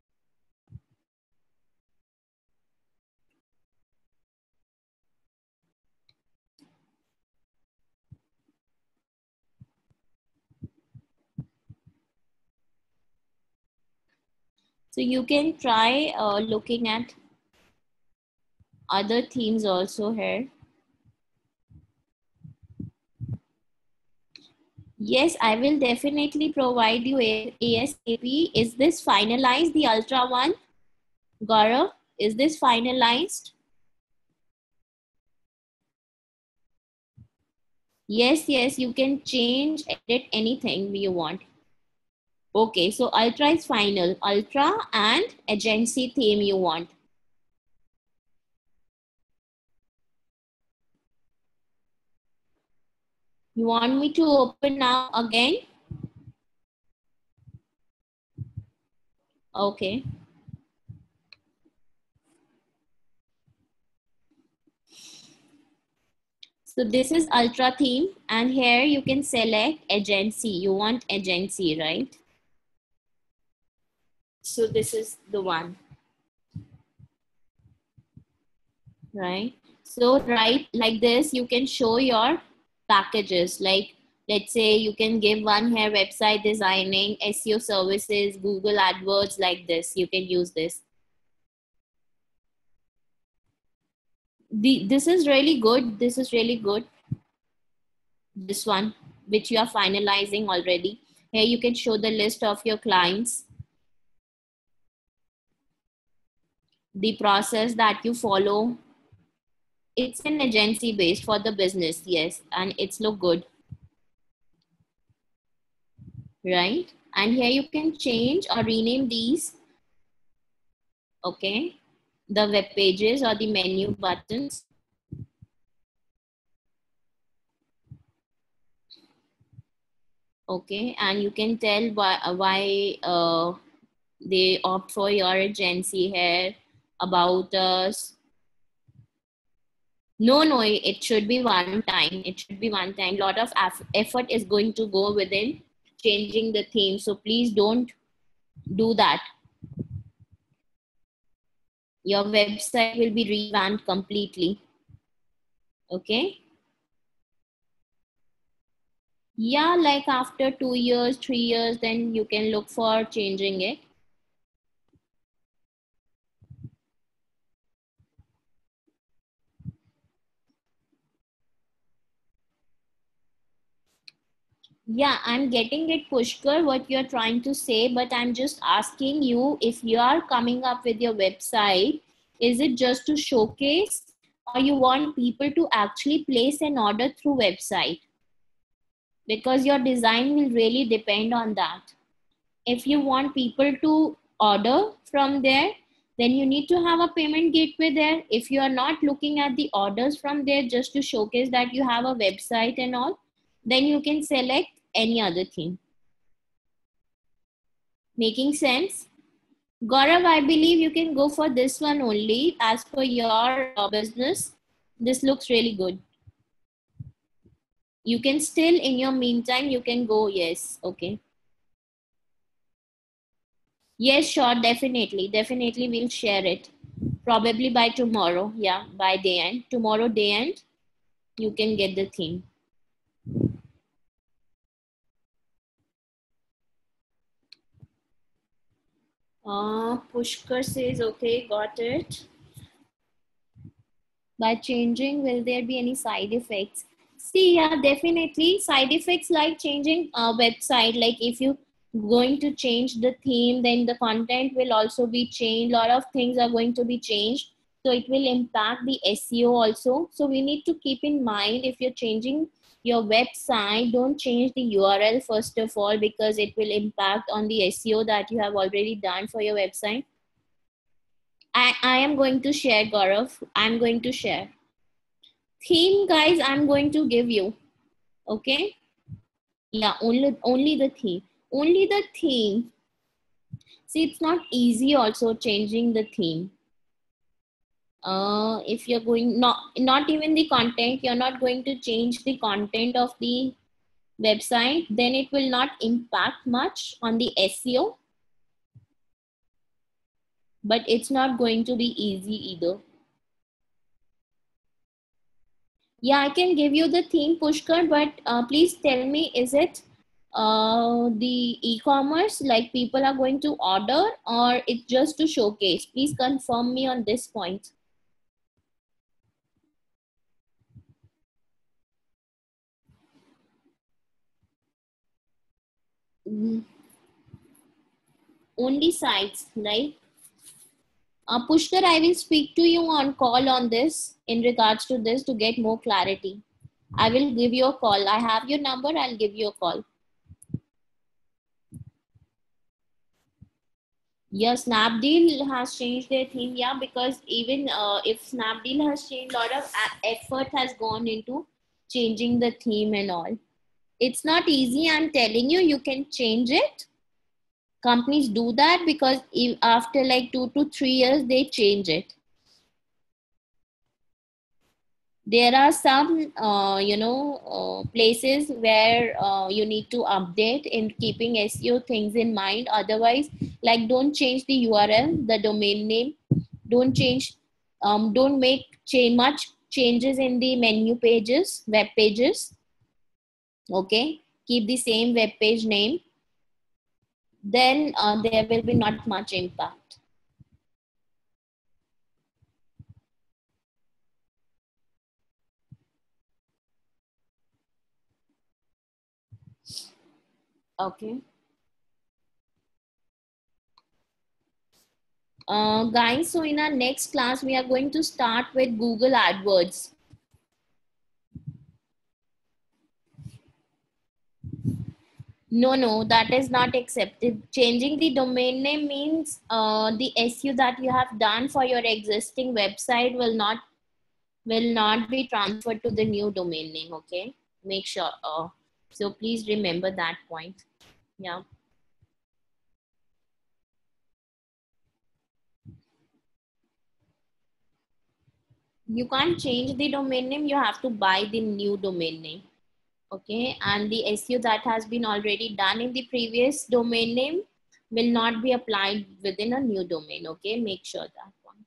Speaker 1: So you can try looking at other themes also here. Yes, I will definitely provide you ASAP. Is this finalized, the Ultra one? Gaurav, is this finalized? Yes, yes, you can change, edit anything you want. Okay, so Ultra is final. Ultra and agency theme you want. You want me to open now again? Okay. So this is Ultra theme, and here you can select agency. You want agency, right? So this is the one, right? So right like this, you can show your packages. Like let's say you can give one here, website designing, SEO services, Google AdWords, like this. You can use this. This is really good. This is really good. This one, which you are finalizing already. Here you can show the list of your clients, the process that you follow. It's an agency based for the business, yes, and it's look good, right? And here you can change or rename these, okay, the web pages or the menu buttons. Okay, and you can tell why they opt for your agency here, about us. No, it should be one time. It should be one time. Lot of effort is going to go within changing the theme. So please don't do that. Your website will be revamped completely. Okay. Yeah, like after 2 years, 3 years, then you can look for changing it. Yeah, I'm getting it, Pushkar, what you're trying to say, but I'm just asking you, if you are coming up with your website, is it just to showcase, or you want people to actually place an order through website? Because your design will really depend on that. If you want people to order from there, then you need to have a payment gateway there. If you are not looking at the orders from there just to showcase that you have a website and all, then you can select any other thing. Making sense? Gaurav, I believe you can go for this one only as per your business. This looks really good. You can still, in your meantime, you can go, yes, okay. Yes, sure, definitely. Definitely we'll share it. Probably by tomorrow. Yeah, by day end. Tomorrow day end, you can get the theme. Pushkar says, okay, got it. By changing, will there be any side effects? See, yeah, definitely side effects like changing a website. Like if you going to change the theme, then the content will also be changed. A lot of things are going to be changed. So it will impact the SEO also. So we need to keep in mind, if you're changing your website, don't change the URL first of all, because it will impact on the SEO that you have already done for your website. I am going to share, Gaurav. I'm going to share. Theme, guys, I'm going to give you. Okay. Yeah, only the theme. Only the theme. See, it's not easy also changing the theme. If you're going, not even the content, you're not going to change the content of the website, then it will not impact much on the SEO, but it's not going to be easy either. Yeah, I can give you the theme, Pushkar, but please tell me, is it the e-commerce, like people are going to order, or it's just to showcase? Please confirm me on this point. Mm, only sites, right? Pushkar, I will speak to you on call on this in regards to this to get more clarity. I will give you a call. I have your number. I'll give you a call. Yeah, Snapdeal has changed their theme. Yeah, because even if Snapdeal has changed, a lot of effort has gone into changing the theme and all. It's not easy. I'm telling you, you can change it. Companies do that because if after like 2 to 3 years, they change it. There are some places where you need to update in keeping SEO things in mind. Otherwise, like, don't change the URL, the domain name, don't change, don't make much changes in the menu pages, web pages. Okay, keep the same web page name, then there will be not much impact. Okay. Guys, so in our next class, we are going to start with Google AdWords. No, that is not accepted. Changing the domain name means the SEO that you have done for your existing website will not be transferred to the new domain name. Okay, make sure. So please remember that point. Yeah. You can't change the domain name. You have to buy the new domain name. Okay, and the SEO that has been already done in the previous domain name will not be applied within a new domain. Okay, make sure that one.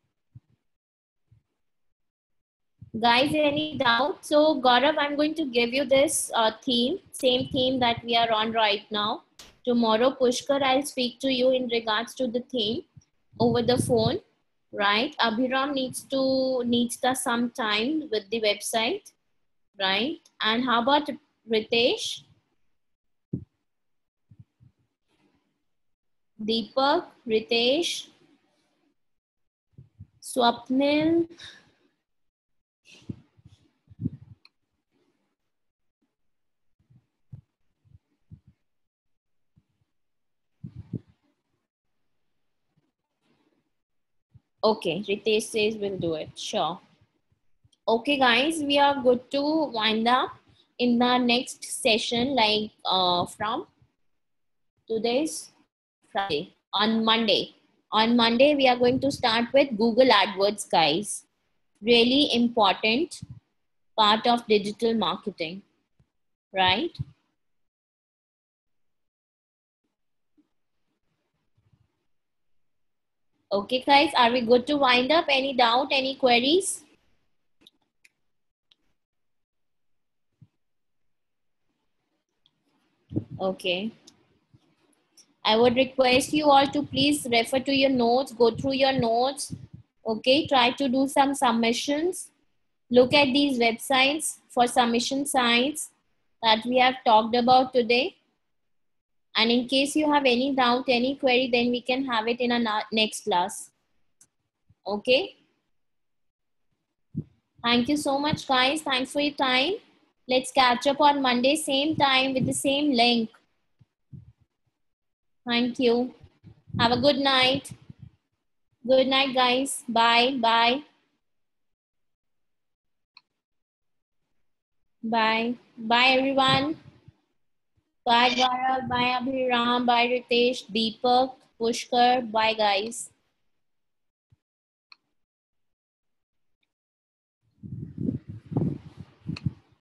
Speaker 1: Guys, any doubt? So Gaurav, I'm going to give you this theme, same theme that we are on right now. Tomorrow, Pushkar, I'll speak to you in regards to the theme over the phone, right? Abhiram needs some time with the website, right? And how about Ritesh, Deepak, Ritesh, Swapnil? Okay, Ritesh says we'll do it. Sure. Okay, guys, we are good to wind up in the next session, like from today's Friday, on Monday. On Monday, we are going to start with Google AdWords, guys. Really important part of digital marketing, right? Okay, guys, are we good to wind up? Any doubt, any queries? Okay. I would request you all to please refer to your notes, go through your notes. Okay, try to do some submissions. Look at these websites for submission sites that we have talked about today. And in case you have any doubt, any query, then we can have it in a next class. Okay. Thank you so much, guys. Thanks for your time. Let's catch up on Monday, same time with the same link. Thank you. Have a good night. Good night, guys. Bye. Bye. Bye. Bye, everyone. Bye, Gaurav. Bye, Abhiram. Bye, Ritesh. Deepak. Pushkar. Bye, guys.